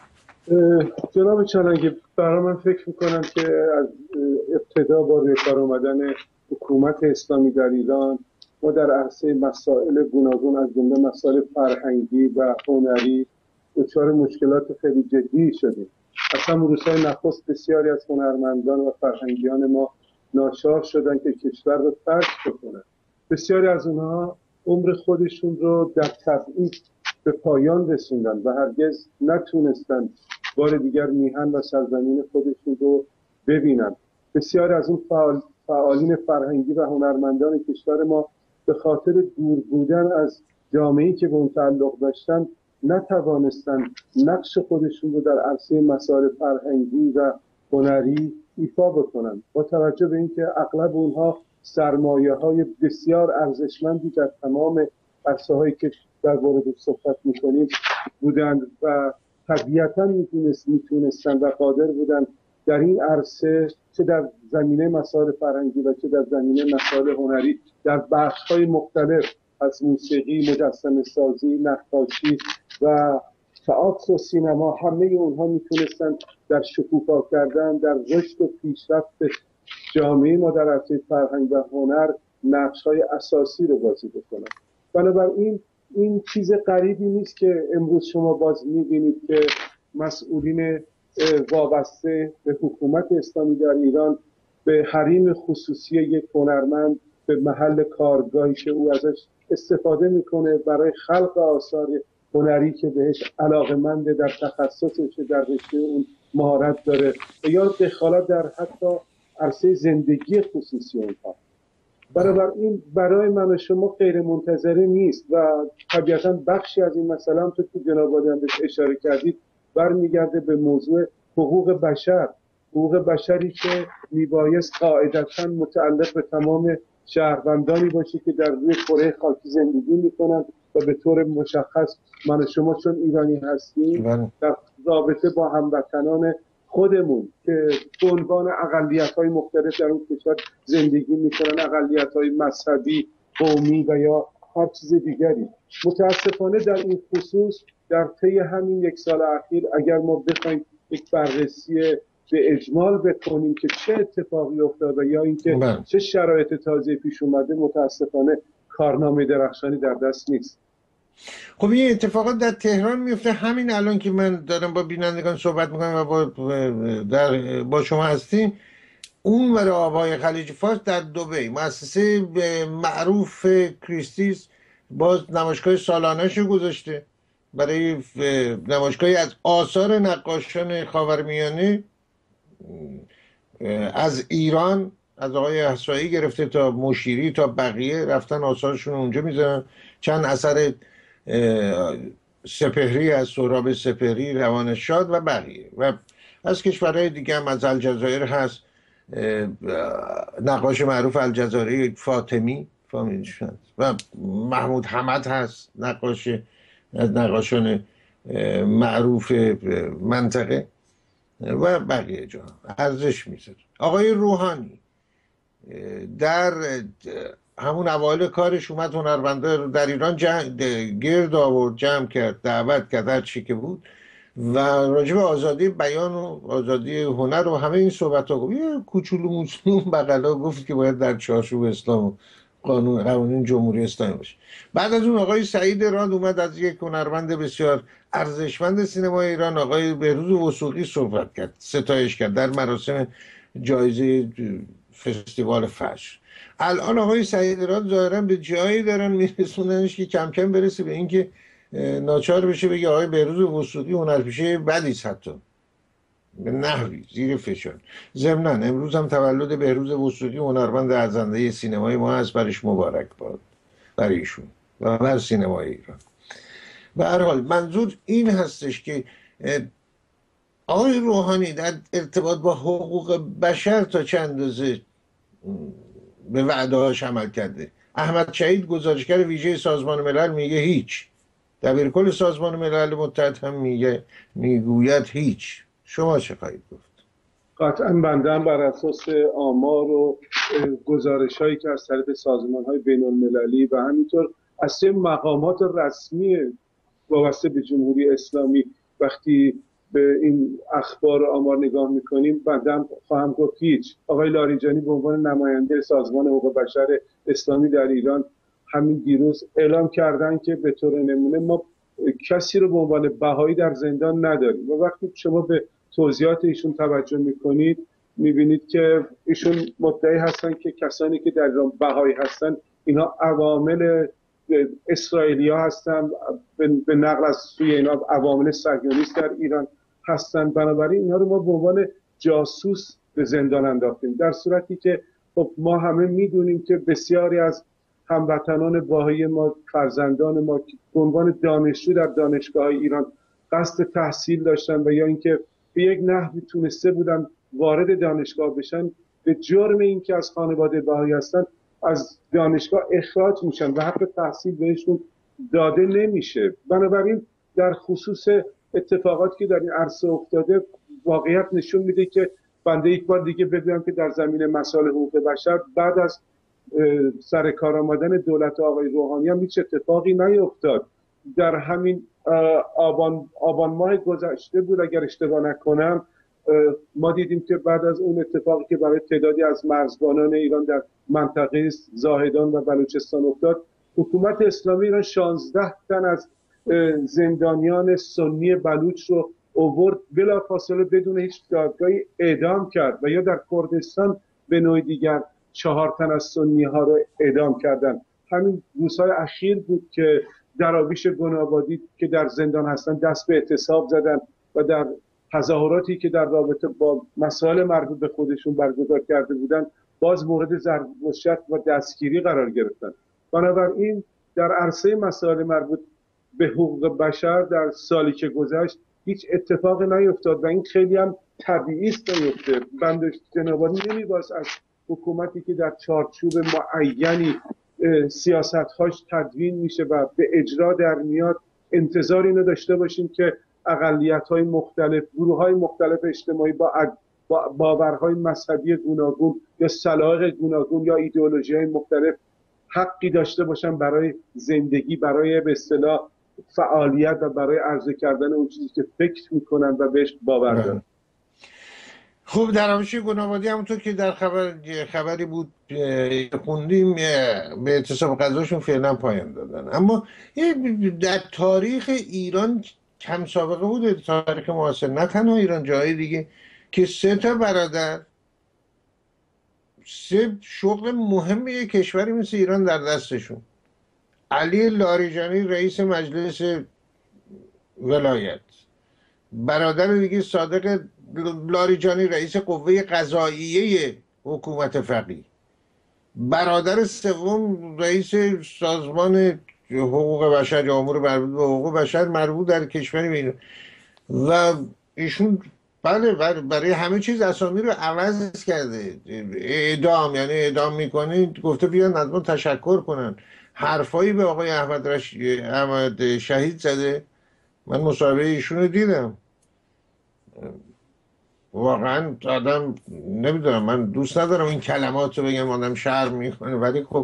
جناب چلنگی، برای من فکر میکنم که از ابتدا با روی کار آمدن حکومت اسلامی در ایران ما در عرصه مسائل گوناگون از جمله مسائل فرهنگی و هنری دچار مشکلات خیلی جدی شدیم. اصلا روزهای نخست بسیاری از هنرمندان و فرهنگیان ما ناچار شدن که کشور رو ترک بکنن. بسیاری از اونها عمر خودشون رو در تبعید به پایان رسوندن و هرگز نتونستن بار دیگر میهن و سرزمین خودشون رو ببینن. بسیاری از اون فعال، فعالین فرهنگی و هنرمندان کشور ما به خاطر دور بودن از جامعه‌ای که به اون تعلق داشتن نتوانستن نقش خودشون رو در عرصه مسائل فرهنگی و هنری ایفا بکنن، با توجه به اینکه اغلب اونها سرمایه‌های بسیار ارزشمندی در تمام عرصه‌هایی که در مورد صحبت می‌کنیم بودند و طبیعتاً میتونست میتونستن و قادر بودن در این عرصه، چه در زمینه مسائل فرهنگی و چه در زمینه مسائل هنری، در بخش‌های مختلف از موسیقی، مجسمه سازی، نقاشی و تئاتر و سینما، همه اونها میتونستن در شکوفا کردن، در رشد و پیشرفت جامعه ما در عرصه فرهنگ و هنر نقش‌های اساسی رو بازی بکنن. بنابراین این چیز غریبی نیست که امروز شما باز می‌بینید که مسئولین وابسته به حکومت اسلامی در ایران به حریم خصوصی یک هنرمند به محل کارگاهی که او ازش استفاده میکنه برای خلق آثار هنری که بهش علاقه‌منده، در تخصصش، در رشته اون مهارت داره، یا دخالت در حتی عرصه زندگی خصوصی اونها. بنابراین برای من و شما غیر منتظره نیست و طبیعتاً بخشی از این مسئله هم تو که جناب عالی بهش اشاره کردید برمیگرده به موضوع حقوق بشر. حقوق بشری که میبایست قاعدتاً متعلق به تمام شهروندانی باشه که در روی کره خاکی زندگی میکنن و به طور مشخص من و شما چون ایرانی هستیم در رابطه با هموطنان خودمون که به عنوان اقلیت‌های مختلف در اون کشور زندگی میکنن، اقلیت‌های مذهبی، قومی و یا هر چیز دیگری. متاسفانه در این خصوص در طی همین یک سال اخیر اگر ما بخوایم یک بررسی به اجمال بکنیم که چه اتفاقی افتاده یا اینکه چه شرایط تازه پیش اومده، متاسفانه کارنامه درخشانی در دست نیست. خب این اتفاقات در تهران میفته همین الان که من دارم با بینندگان صحبت میکنم و با در با شما هستیم. اون ور آبهای خلیج فارس در دبی مؤسسه معروف کریستیس باز نمایشگاه سالانه‌اش رو گذاشته برای نمایشگاهی از آثار نقاشان خاورمیانه از ایران، از آقای احصایی گرفته تا مشیری تا بقیه رفتن آثارشون اونجا میذارن. چند اثر سپهری از سهراب سپهری، روانشاد و بقیه و از کشورهای دیگه هم از الجزایر هست نقاش معروف الجزایری فاطمی فامیلشون و محمود حمد هست نقاش از نقاشان معروف منطقه و بقیه جا ارزش میذاره. آقای روحانی در همون اوایل کارش اومد هنرمنده رو در ایران گرد آورد، جمع کرد، دعوت کرد، هر چی که بود و راجع به آزادی بیان و آزادی هنر و همه این صحبت ها گفت. یه کوچولو موچولو بغلا گفت که باید در چارچوب اسلام و قانون قوانین جمهوری اسلامی باشه. بعد از اون آقای سعید راد اومد از یک هنرمند بسیار ارزشمند سینمای ایران آقای بهروز وثوقی صحبت کرد، ستایش کرد در مراسم جایزه فستیوال فجر. الان آقای سعید راد ظاهرا به جایی دارن میرسوننش که کم کم برسه به اینکه ناچار بشه بگه آقای بهروز وثوقی هنرپیشه بدی است. حتی به نحوی زیر فشار. ضمناً امروز هم تولد بهروز وثوقی هنرمند ارزنده سینمای ما هست، برش مبارک باد برای ایشون و بر سینمای ایران. به هر حال منظور این هستش که آقای روحانی در ارتباط با حقوق بشر تا چه اندازه به وعده‌هاش عمل کرده. احمد شهید گزارشگر ویژه سازمان ملل میگه هیچ، دبیرکل سازمان ملل متحد هم میگه میگوید هیچ. شما چه خواهید گفت؟ قطعا بنده هم بر اساس آمار و گزارش هایی که از طریق سازمان های بین المللی و همینطور از سه مقامات رسمی وابسته به جمهوری اسلامی وقتی به این اخبار و آمار نگاه میکنیم، بنده هم خواهم گفت هیچ. آقای لاریجانی به عنوان نماینده سازمان حقوق بشر اسلامی در ایران همین دیروز اعلام کردن که به طور نمونه ما کسی رو به عنوان بهایی در زندان نداریم و وقتی شما به توضیحات ایشون توجه میکنید میبینید که ایشون مدعی هستن که کسانی که در ایران بهایی هستن اینا عوامل اسرائیلیا هستن، به نقل از سوی اینا عوامل صهیونیست در ایران هستن، بنابراین اینا رو ما به عنوان جاسوس به زندان انداختیم، در صورتی که خب ما همه میدونیم که بسیاری از هموطنان بهایی ما، فرزندان ما به عنوان دانشجو در دانشگاه‌های ایران قصد تحصیل داشتن و یا اینکه به یک نحوی تونسته بودن وارد دانشگاه بشن، به جرم اینکه از خانواده بهایی هستن از دانشگاه اخراج میشن و حق تحصیل بهشون داده نمیشه. بنابراین در خصوص اتفاقاتی که در این عرصه افتاده واقعیت نشون میده که بنده یک بار دیگه بگویم که در زمین مسائل حقوق بشر بعد از سر کار آمدن دولت آقای روحانی هم هیچ اتفاقی نیفتاد. در همین آبان آبان ماه گذشته بود اگر اشتباه نکنم، ما دیدیم که بعد از اون اتفاقی که برای تعدادی از مرزبانان ایران در منطقه زاهدان و بلوچستان افتاد، حکومت اسلامی ایران شانزده تن از زندانیان سنی بلوچ رو اوورد بلافاصله بدون هیچ دادگاهی اعدام کرد و یا در کردستان به نوع دیگر چهار تن از سنی ها رو اعدام کردن. همین روزهای اخیر بود که دراویش گنابادی که در زندان هستن دست به اعتصاب زدن و در تظاهراتی که در رابطه با مسائل مربوط به خودشون برگزار کرده بودن باز مورد ضرب و شتم و دستگیری قرار گرفتن. بنابراین در عرصه مسائل مربوط به حقوق بشر در سالی که گذشت هیچ اتفاقی نیفتاد و این خیلی هم طبیعی است نیفته. بنده جنابالی نمیباس از حکومتی که در چارچوب معینی سیاست‌هاش تدوین میشه و به اجرا در میاد انتظار اینو داشته باشیم که اقلیت‌های مختلف، گروه‌های مختلف اجتماعی با, با باورهای مذهبی گوناگون یا سلایق گوناگون یا ایدئولوژی‌های مختلف حقی داشته باشن برای زندگی، برای به اصطلاح فعالیت و برای عرضه کردن اون چیزی که فکر میکنن و بهش باور دارن. خب دراویش گنابادی همونطور که در خبر خبری بود خوندیم به اعتصاب غذاشون فعلا پایان دادن، اما در تاریخ ایران کم سابقه بود، تاریخ معاصر، نه تنها ایران، جای دیگه که سه تا برادر سه شغل مهمی کشوری مثل ایران در دستشون. علی لاریجانی رئیس مجلس ولایت، برادر دیگه صادق لاریجانی رئیس قوه قضاییه حکومت فقیه، برادر سوم رئیس سازمان حقوق بشر یا امور مربوط به حقوق بشر مربوط در کشور ایران و ایشون بله برای همه چیز اسامی رو عوض کرده. اعدام یعنی اعدام میکنید گفته بیان از ما تشکر کنن. حرفایی به آقای احمد, رش... احمد شهید زده، من مصاحبه ایشون رو دیدم، واقعا آدم نمیدونم، من دوست ندارم این کلمات رو بگم آدم شرم میکنه، ولی خب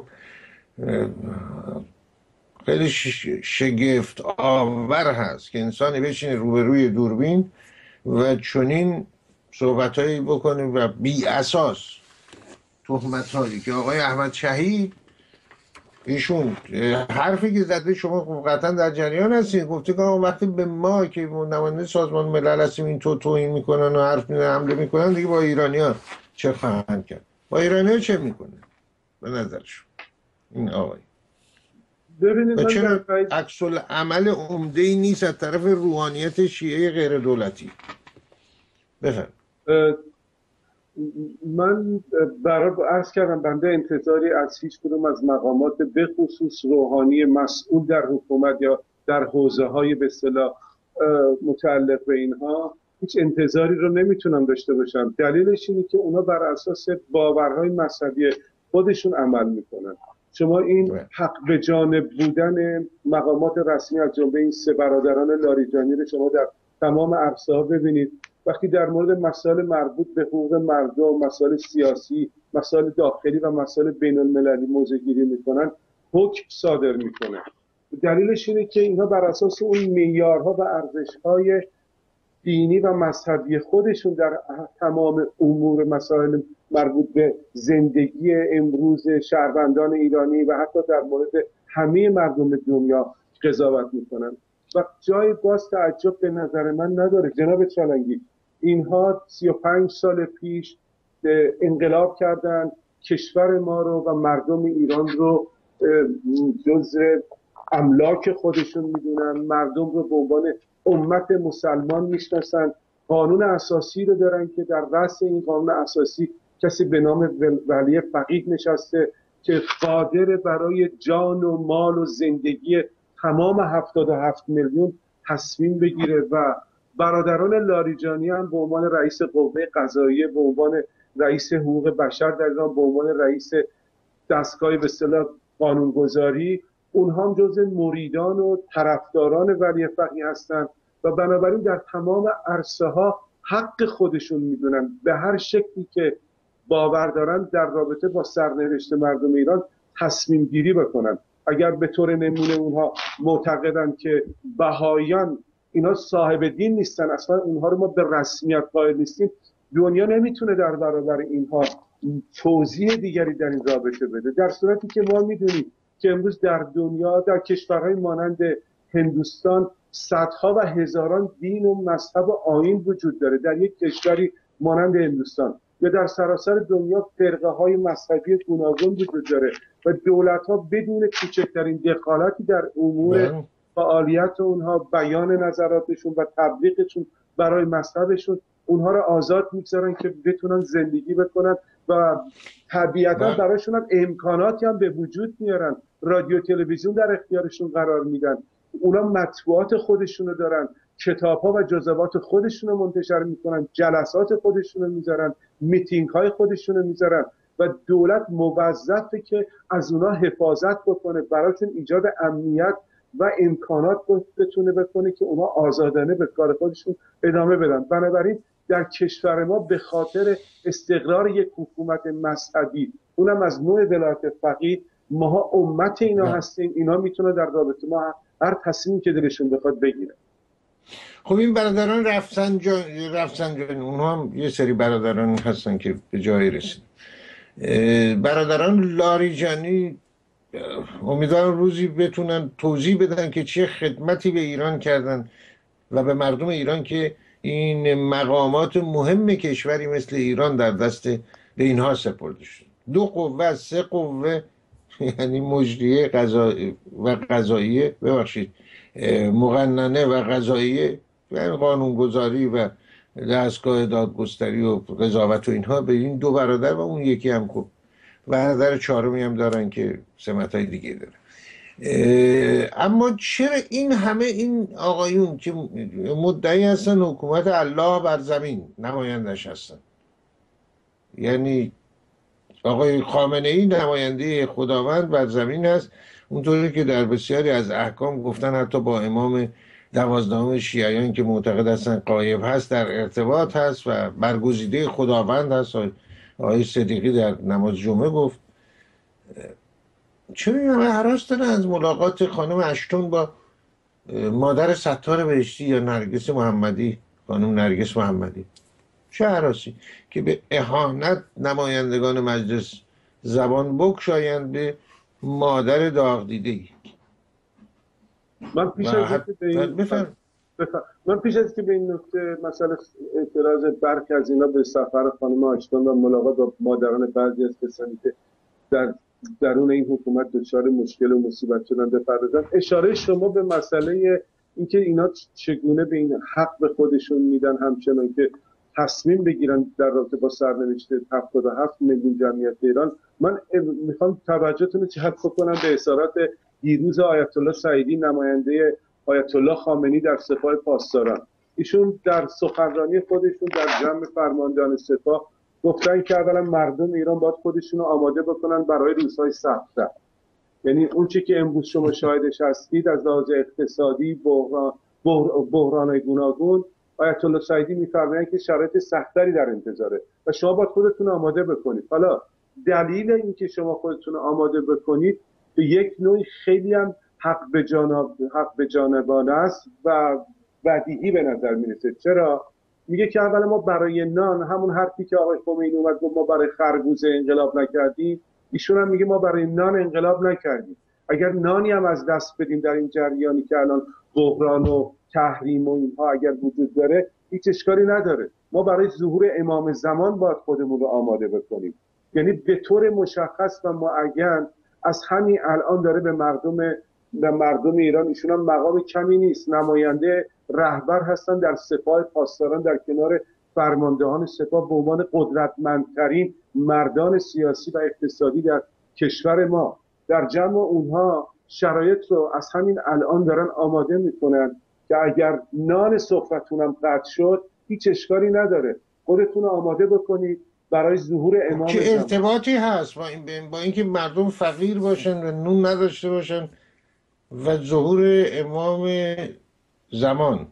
خیلی شگفت آور هست که انسانی بشینه روبروی دوربین و چنین صحبتایی بکنه و بی اساس تهمتایی که آقای احمد شهید ایشون حرفی که زده، شما قطعا در جریان هستید، گفته که وقتی به ما که نماینده سازمان ملل هستیم این تو توهین میکنن و حرف میزنن حمله میکنن، دیگه با ایرانی‌ها چه خواهند کرد؟ با ایرانی‌ها چه میکنه به نظرشون این آقای؟ ببینید و چرا عکس العمل عمده‌ای نیست از طرف روحانیت شیعه غیر دولتی؟ بفرم. من برای عرض کردم بنده انتظاری از هیچ کدوم از مقامات به خصوص روحانی مسئول در حکومت یا در حوزه های به اصطلاح متعلق به اینها هیچ انتظاری رو نمیتونم داشته باشم. دلیلش اینه که اونا بر اساس باورهای مذهبی خودشون عمل میکنن. شما این حق به جانب بودن مقامات رسمی از جمله این سه برادران لاریجانی رو شما در تمام عرصه‌ها ببینید. وقتی در مورد مسائل مربوط به حقوق مردم، مسائل سیاسی، مسائل داخلی و مسائل بین المللی موضع گیری میکنن، حکم صادر میکنن. دلیلش اینه که اینها بر اساس اون معیارها و ارزش‌های دینی و مذهبی خودشون در تمام امور مسائل مربوط به زندگی امروز شهروندان ایرانی و حتی در مورد همه مردم دنیا قضاوت میکنن و جای باز تعجب به نظر من نداره. جناب چالنگی، اینها سی و پنج سال پیش انقلاب کردن، کشور ما رو و مردم ایران رو جزء املاک خودشون میدونن، مردم رو به عنوان امت مسلمان میشناسن، قانون اساسی رو دارن که در رأس این قانون اساسی کسی به نام ولی فقیه نشسته که قادر برای جان و مال و زندگی تمام هفتاد و هفت میلیون تصمیم بگیره و برادران لاریجانی هم به عنوان رئیس قوه قضاییه، به عنوان رئیس حقوق بشر در ایران، به عنوان رئیس دستگاه به اصطلاح قانونگذاری، اونها هم جزء مریدان و طرفداران ولی فقیه هستند و بنابراین در تمام عرصه ها حق خودشون میدونن به هر شکلی که باور دارن در رابطه با سرنوشت مردم ایران تصمیم گیری بکنن. اگر به طور نمونه اونها معتقدن که بهاییان اینا صاحب دین نیستن، اصلا اونها رو ما به رسمیت قائل نیستیم، دنیا نمیتونه در برابر اینها توضیح دیگری در این رابطه بده. در صورتی که ما میدونیم که امروز در دنیا در کشورهای مانند هندوستان صدها و هزاران دین و مذهب و آیین وجود داره. در یک کشوری مانند هندوستان یا در سراسر دنیا فرقه های مذهبی گوناگون وجود داره و دولت ها بدون کوچکترین دخالتی در امور فعالیت اونها، بیان نظراتشون و تبلیغشون برای مذهبشون، اونها رو آزاد میگذارن که بتونن زندگی بکنن و طبیعتا برایشون هم امکاناتی هم به وجود میارن. رادیو تلویزیون در اختیارشون قرار میدن، اونا مطبوعات خودشونو دارن، کتاب ها و جزوات خودشونو منتشر میکنن، جلسات خودشونو میذارن، میتینگ های خودشونو میذارن و دولت موظفه که از اونا حفاظت بکنه، براشون ایجاد امنیت و امکانات بتونه بکنه که اونا آزادانه به کار خودشون ادامه بدن. بنابراین در کشور ما به خاطر استقرار یک حکومت مذهبی، اونم از نوع ولایت فقیه، ما امت اینا نه. هستیم، اینا میتونه در رابطه ما هر تصمیمی که دلشون بخواد بگیره. خب این برادران رفسنجانی رفسنجانی اونها هم یه سری برادران هستن که به جایی رسید. برادران لاریجانی امیدوارم روزی بتونن توضیح بدن که چه خدمتی به ایران کردن و به مردم ایران که این مقامات مهم کشوری مثل ایران در دست به اینها سپرده شد. دو قوه، سه قوه، یعنی مجریه قضایی و قضاییه، ببخشید مقننه و قضاییه، یعنی قانونگذاری و دستگاه دادگستری و قضاوت و اینها، به این دو برادر و اون یکی هم خوب برادر چهارمی هم دارن که سمت‌های دیگه دارن. اما چرا این همه این آقایون که مدعی هستن حکومت الله بر زمین نمایندش هستن، یعنی آقای خامنه ای نماینده خداوند بر زمین هست، اونطوری که در بسیاری از احکام گفتن حتی با امام دوازدهم شیعیان که معتقد هستن غایب هست در ارتباط هست و برگزیده خداوند هست. آقای صدیقی در نماز جمعه گفت. چرا این همه هراس دارن از ملاقات خانم اشتون با مادر ستار بهشتی یا نرگس محمدی، خانم نرگس محمدی؟ چه هراسی که به اهانت نمایندگان مجلس زبان بگشایند به مادر داغ دیده‌ای؟ من پیش از که به این بفرم. من پیش از که به این نکته مسئله اعتراض برخی از اینا به سفر خانم آشتون و ملاقات با مادران بعضی از کسانی که در درون این حکومت دچار مشکل و مصیبت شدن بپردازن، اشاره شما به مسئله اینکه اینا چگونه به این حق به خودشون میدن، همچنان که تصمیم بگیرن در رابطه با سرنوشت هفتاد و هفت میلیون جمعیت ایران. من میخوام توجهتون رو جلب کنم به اظهارات دیروز آیت الله سعیدی، نماینده آیت الله خامنه‌ای در سپاه پاسداران. ایشون در سخنرانی خودشون در جمع فرماندهان سپاه گفتن که اولا مردم ایران باید خودشون رو آماده بکنن برای روزهای سخت‌تر. یعنی اون چی که امروز شما شاهدش هستید از لحاظ اقتصادی، بحران بحران‌های گوناگون، آیت الله سعیدی می‌فرمایند که شرایط سخت‌تری در انتظاره و شما باید خودتون آماده بکنید. حالا دلیل اینکه شما خودتون آماده بکنید به یک نوع خیلی هم حق به جانب حق به جانبانه است و بدیهی به نظر میرسه. چرا؟ میگه که اولا ما برای نان، همون حرفی که آقای خمینی اومد گفت ما برای خربوزه انقلاب نکردیم، ایشون هم میگه ما برای نان انقلاب نکردیم. اگر نانی هم از دست بدیم در این جریانی که الان بحران و تحریم و اینها اگر وجود داره، هیچ اشکالی نداره. ما برای ظهور امام زمان باید خودمون رو آماده بکنیم. یعنی به طور مشخص و معین از همین الان داره به مردم به مردم ایران، ایشون هم مقام کمی نیست، نماینده رهبر هستن در سپاه پاسداران در کنار فرماندهان سپاه به عنوان قدرتمندترین مردان سیاسی و اقتصادی در کشور ما. در جمع اونها شرایط رو از همین الان دارن آماده میکنن که اگر نان سفرتون هم قطع شد هیچ اشکالی نداره، خودتون رو آماده بکنید برای ظهور امام چه زمان. ارتباطی هست با این با اینکه مردم فقیر باشن و نون نداشته باشن و ظهور امام زمان؟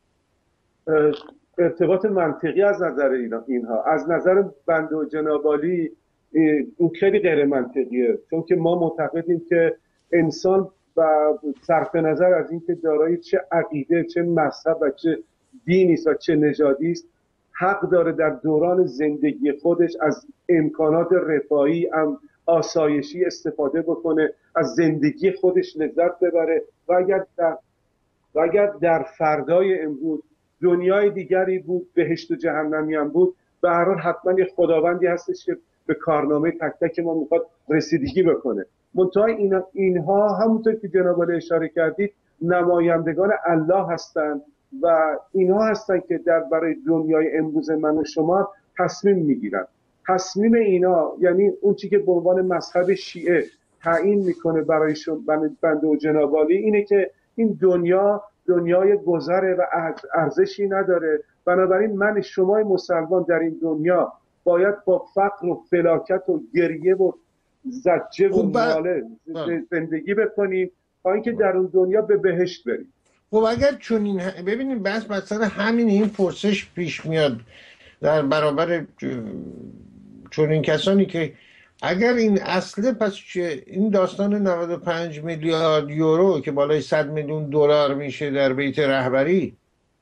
ارتباط منطقی از نظر اینها. از نظر بنده و جناب عالی این خیلی غیر منطقیه، چون که ما معتقدیم که انسان و صرف نظر از اینکه دارای چه عقیده، چه مذهب و چه دینی است و چه نژادی است، حق داره در دوران زندگی خودش از امکانات رفاهی، آسایشی استفاده بکنه، از زندگی خودش لذت ببره و اگر در و اگر در فردای امروز دنیای دیگری بود، بهشت و جهنمی هم بود، به هر حال حتما یه خداوندی هستش که به کارنامه تک تک ما میخواد رسیدگی بکنه. منتها این اینها همونطور که جناب عالی اشاره کردید نمایندگان الله هستند و اینها هستند که در برای دنیای امروز من و شما تصمیم میگیرن. تصمیم اینا یعنی اون چی که به عنوان مذهب شیعه تعیین میکنه برایشون بنده و جناب عالی اینه که این دنیا دنیای گذره و ارزشی نداره، بنابراین من شما مسلمان در این دنیا باید با فقر و فلاکت و گریه و زجه و ناله زندگی بکنیم تا اینکه در اون دنیا به بهشت بریم. خب اگر چنین ببینید بس مثلا همین این پرسش پیش میاد در برابر چنین کسانی که اگر این اصله پس چه این داستان نود و پنج میلیارد یورو که بالای صد میلیون دلار میشه در بیت رهبری،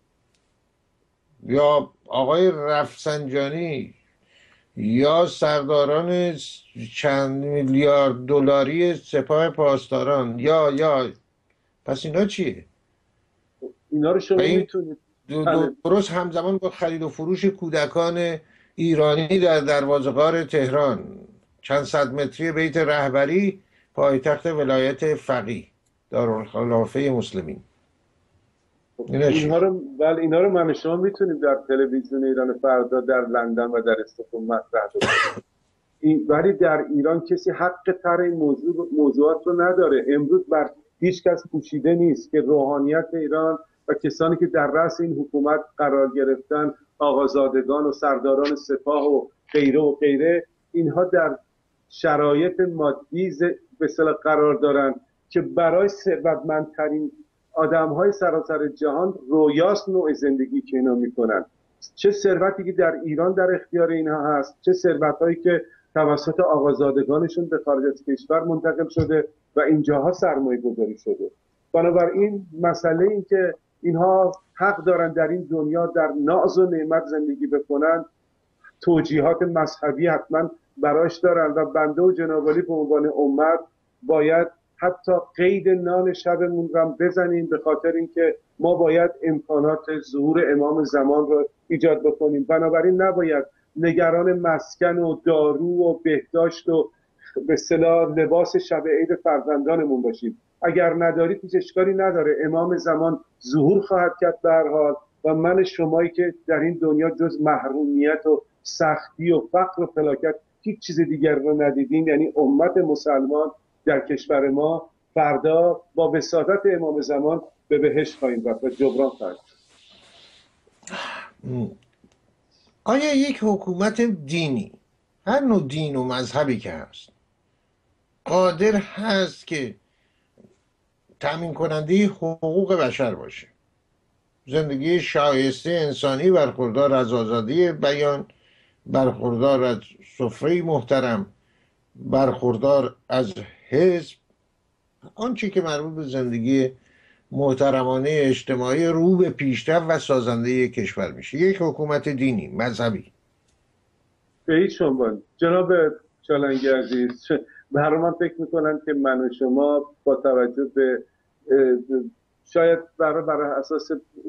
یا آقای رفسنجانی یا سرداران چند میلیارد دلاری سپاه پاسداران، یا یا پس اینا چیه؟ اینا رو شما میتونید درست همزمان با خرید و فروش کودکان ایرانی در دروازه‌غار تهران، چند صد متری بیت رهبری پایتخت ولایت فقیه دارالخلافه مسلمین. اینها رو ولی اینا رو من شما میتونید در تلویزیون ایران فردا در لندن و در استکهلم مطرح کنید، ولی در ایران کسی حق تر این موضوع موضوعات رو نداره. امروز بر هیچ کس پوشیده نیست که روحانیت ایران و کسانی که در رأس این حکومت قرار گرفتن، آقازادگان و سرداران سپاه و غیره و غیره، اینها در شرایط مادی به اصطلاح قرار دارن که برای ثروتمندترین آدم‌های سراسر جهان رویاست نوع زندگی که اینا میکنن. چه ثروتی که در ایران در اختیار اینها هست، چه ثروتایی که توسط آقازادگانشون به خارج از کشور منتقل شده و اینجاها سرمایه گذاری شده. بنابراین مسئله این که اینها حق دارن در این دنیا در ناز و نعمت زندگی بکنن، توجیهات مذهبی حتما براش دارن و بنده و جناب عالی به عنوان امت باید حتی قید نان شبمون رو بزنیم، به خاطر اینکه ما باید امکانات ظهور امام زمان رو ایجاد بکنیم. بنابراین نباید نگران مسکن و دارو و بهداشت و به اصطلاح لباس شب عید فرزندانمون باشیم. اگر ندارید هیچ اشکالی نداره، امام زمان ظهور خواهد کرد به هر حال و من شمایی که در این دنیا جز محرومیت و سختی و فقر و فلاکت هیچ چیز دیگر رو ندیدیم، یعنی امت مسلمان در کشور ما فردا با وساطت امام زمان به بهشت خواهیم رفت و جبران خواهیم. آیا یک حکومت دینی، هر نوع دین و مذهبی که هست، قادر هست که تأمین کننده حقوق بشر باشه، زندگی شایسته انسانی، برخوردار از آزادی بیان، برخوردار از سفره محترم، برخوردار از حزب، آنچه که مربوط به زندگی محترمانه اجتماعی رو به پیشرفت و سازنده کشور میشه، یک حکومت دینی مذهبی؟ به هیچ عنوان. جناب چالنگی عزیز، برای من فکر میکنم که من و شما با توجه به شاید برای برای اساس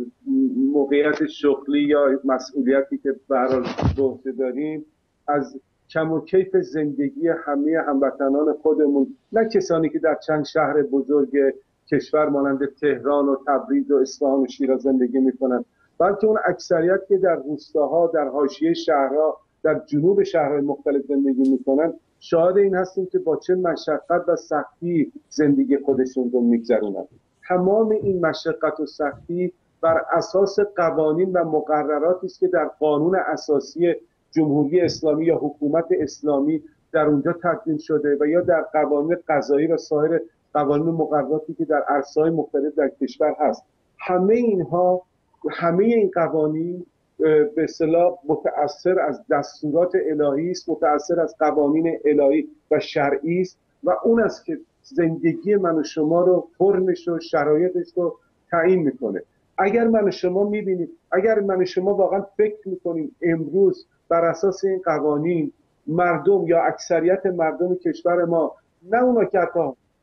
موقعیت شغلی یا مسئولیتی که برای به عهده داریم، از کم و کیف زندگی همه هموطنان خودمون، نه کسانی که در چند شهر بزرگ کشور مانند تهران و تبریز و اصفهان و شیراز زندگی میکنن، بلکه اون اکثریت که در روستاها، در حاشیه شهرها، در جنوب شهرهای مختلف زندگی میکنن، شاهد این هستیم که با چه مشقت و سختی زندگی خودشون رو میگذرونن. تمام این مشقت و سختی بر اساس قوانین و مقرراتی است که در قانون اساسی جمهوری اسلامی یا حکومت اسلامی در اونجا تدوین شده و یا در قوانین قضایی و سایر قوانین مقرراتی که در عرصه‌های مختلف در کشور هست. همه اینها، همه این قوانین به اصطلاح متأثر از دستورات الهی است، متأثر از قوانین الهی و شرعی است و اون است که زندگی من و شما رو، فرمش و شرایطش رو تعیین میکنه. اگر من و شما میبینید، اگر من و شما واقعا فکر میکنیم امروز بر اساس این قوانین مردم یا اکثریت مردم کشور ما، نه اونا که حتی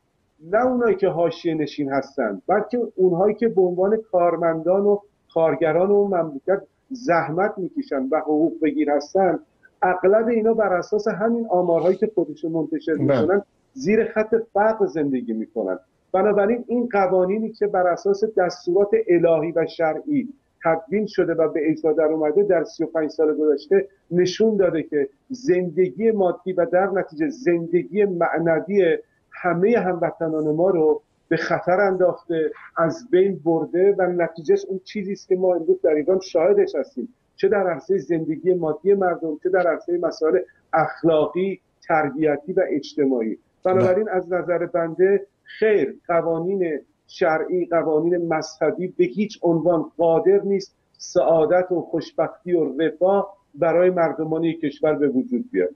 نه اونایی که حاشیه نشین هستن، بلکه اونهایی که به عنوان کارمندان و کارگران و مملکت زحمت میکشن و حقوق بگیر هستن، اغلب اینا بر اساس همین آمارهایی که خودشون منتشر میکنن زیر خط فقر زندگی میکنن. بنابراین این قوانینی که بر اساس دستورات الهی و شرعی تدوین شده و به اجرا در اومده در سی و پنج سال گذشته نشون داده که زندگی مادی و در نتیجه زندگی معنوی همه هموطنان ما رو به خطر انداخته، از بین برده و نتیجهش اون چیزی است که ما امروز در ایران شاهدش هستیم، چه در عرصه زندگی مادی مردم، چه در عرصه مسائل اخلاقی، تربیتی و اجتماعی. بنابراین از نظر بنده خیر، قوانین شرعی، قوانین مذهبی به هیچ عنوان قادر نیست سعادت و خوشبختی و رفاه برای مردمان کشور به وجود بیاد.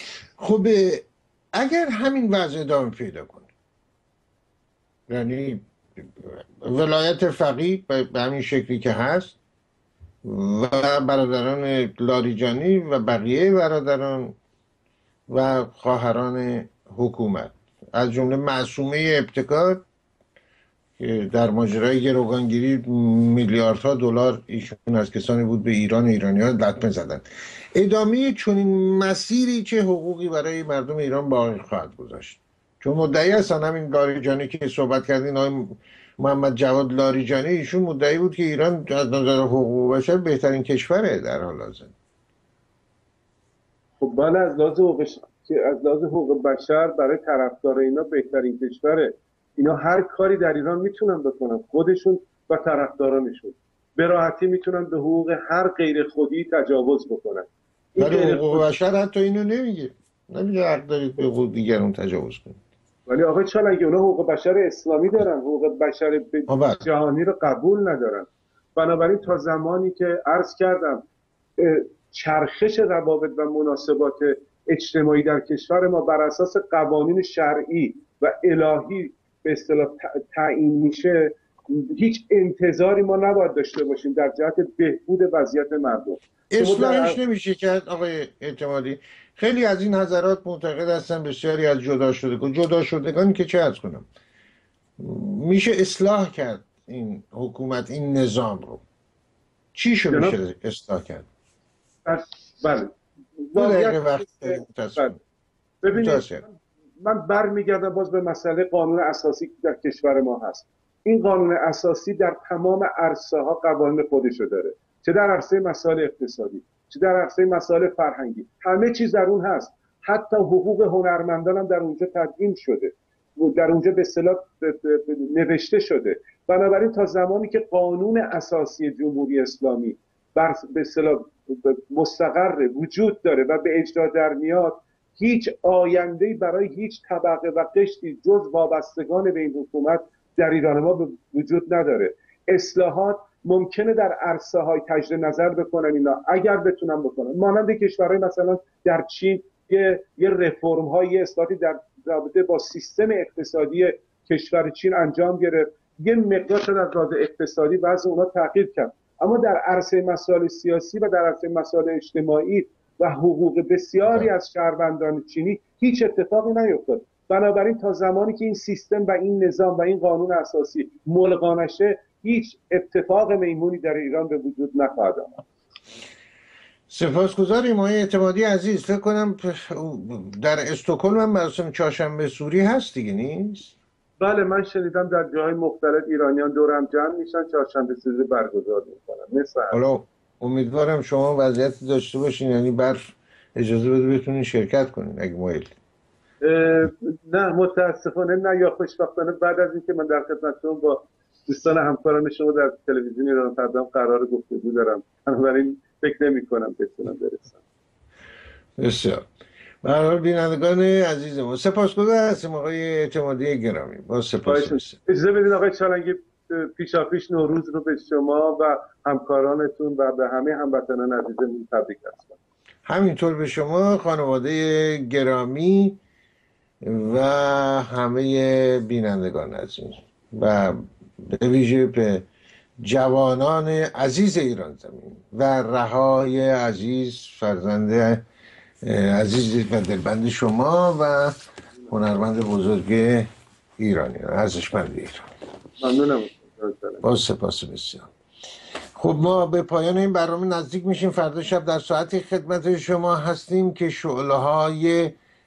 خب اگر همین وضع ادامه پیدا کنه، یعنی ولایت فقیه به همین شکلی که هست و برادران لاریجانی و بقیه برادران و خواهران حکومت، از جمله معصومه ابتکار که در ماجرای گروگانگیری میلیاردها دلار ایشون از کسانی بود به ایران، ایرانی‌ها لطمه زدن، ادامه چنین مسیری چه حقوقی برای مردم ایران باقی خواهد گذاشت؟ چون مدعی هستن، همین لاریجانی که صحبت کردین، آقای محمد جواد لاریجانی، ایشون مدعی بود که ایران از نظر حقوق بشر بهترین کشوره در حال حاضر. خب بله، از لحاظ حقوق که از لحاظ حقوق بشر برای طرفدار اینا بهترین کشوره. اینا هر کاری در ایران میتونن بکنن، خودشون و طرفدارانشون به راحتی میتونن به حقوق هر غیر خودی تجاوز بکنن. ولی حقوق بشر حتی اینو نمیگه، نمیگه حق دارید به حقوق دیگران تجاوز کنید. ولی آقای چالنگی، اونا حقوق بشر اسلامی دارن، حقوق بشر جهانی رو قبول ندارن. بنابراین تا زمانی که عرض کردم چرخش روابط و مناسبات اجتماعی در کشور ما بر اساس قوانین شرعی و الهی به اصطلاح تعیین میشه، هیچ انتظاری ما نباید داشته باشیم در جهت بهبود وضعیت مردم. اصلاحش نمیشه کرد آقای اعتمادی. خیلی از این حضرات معتقد هستن بسیاری از جدا شدگان جدا شدگان که چه از کنم میشه اصلاح کرد این حکومت، این نظام رو. چی شو میشه اصلاح کرد؟ بله دو دقیقه وقت بله. ببینید، من برمیگردم باز به مسئله قانون اساسی که در کشور ما هست. این قانون اساسی در تمام عرصه ها قوانین خودشو داره، چه در عرصه مسائل اقتصادی، چه در عرصه مسائل فرهنگی، همه چیز در اون هست. حتی حقوق هنرمندان هم در اونجا تدوین شده، در اونجا به اصطلاح نوشته شده. بنابراین تا زمانی که قانون اساسی جمهوری اسلامی بر به اصطلاح مستقر وجود داره و به اجرا در میاد، هیچ آینده‌ای برای هیچ طبقه و قشری جز وابستگان به این حکومت در ایران ما وجود نداره. اصلاحات ممکنه در عرصه های تجدید نظر بکنن، اینا اگر بتونن بکنن، مانند کشورهای مثلا در چین که یه رفرم های یه اصلاحاتی در رابطه با سیستم اقتصادی کشور چین انجام گرفت، یه مقدار شد از لحاظ اقتصادی وضع اونا تغییر کرد، اما در عرصه مسائل سیاسی و در عرصه مسائل اجتماعی و حقوق بسیاری از شهروندان چینی هیچ اتفاقی نیفتاد. بنابراین تا زمانی که این سیستم و این نظام و این قانون اساسی ملغا نشه، هیچ اتفاق میمونی در ایران به وجود نخواهد آمد. سپاسگزاریم آقای اعتمادی عزیز. فکر کنم در استکهلم هم مراسم چهارشنبه سوری هست دیگه، نیست؟ بله، من شنیدم در جاهای مختلف ایرانیان دور هم جمع میشن چهارشنبه سوری برگزار میکنن. مثل حالا امیدوارم شما وضعیت داشته باشین، یعنی بر اجازه بده بتونین شرکت کنین اگه مایل. نه متاسفانه نه، یا خوشبختانه بعد از اینکه من در خدمتتون با دوستان همکاران شما در تلویزیون ایران فردام قرار گفتگو دارم، بنابراین فکر نمی کنم بتونم برسم. بسیار. به هر حال بینندگان عزیز ما سپاسگزار هستیم آقای اعتمادی گرامی. با سپاس. اجازه بدین آقای چالنگی پیشاپیش نوروز رو به شما و همکارانتون و به همه هموطنان عزیزمون تبریک هستم. همینطور به شما خانواده گرامی و همه بینندگان عزیز و به ویژه به جوانان عزیز ایران زمین و رهای عزیز، فرزند عزیز و دلبند شما و هنرمند بزرگ ایرانی، ارزشمند ایران. ممنونم. با سپاس بسیار. خب ما به پایان این برنامه نزدیک میشیم. فردا شب در ساعت خدمت شما هستیم که شعله‌های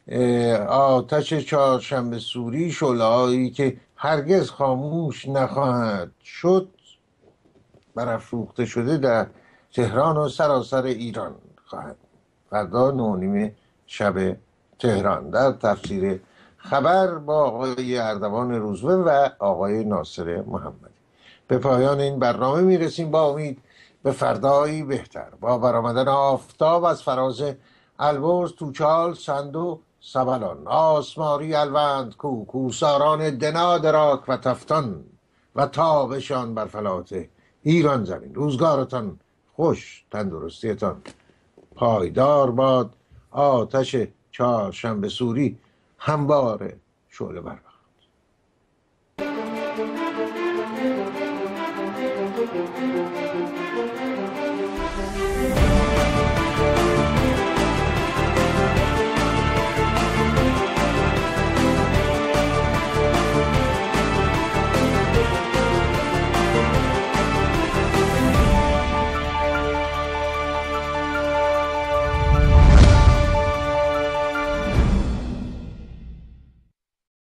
آتش چهارشنبه سوری، شعله‌هایی که هرگز خاموش نخواهد شد، برافروخته شده در تهران و سراسر ایران خواهد. فردا نه نیم شب تهران در تفسیر خبر با آقای اردوان روزبه و آقای ناصر محمدی. به پایان این برنامه میرسیم با امید به فردایی بهتر، با برآمدن آفتاب از فراز البرز، توچال، سندو، سبلان، آسماری، الوند، کو کوساران دنا، دراک و تفتان و تابشان بر فلات ایران زمین. روزگارتان خوش، تندرستیتان پایدار باد. آتش چهارشنبه سوری همواره شعله بر.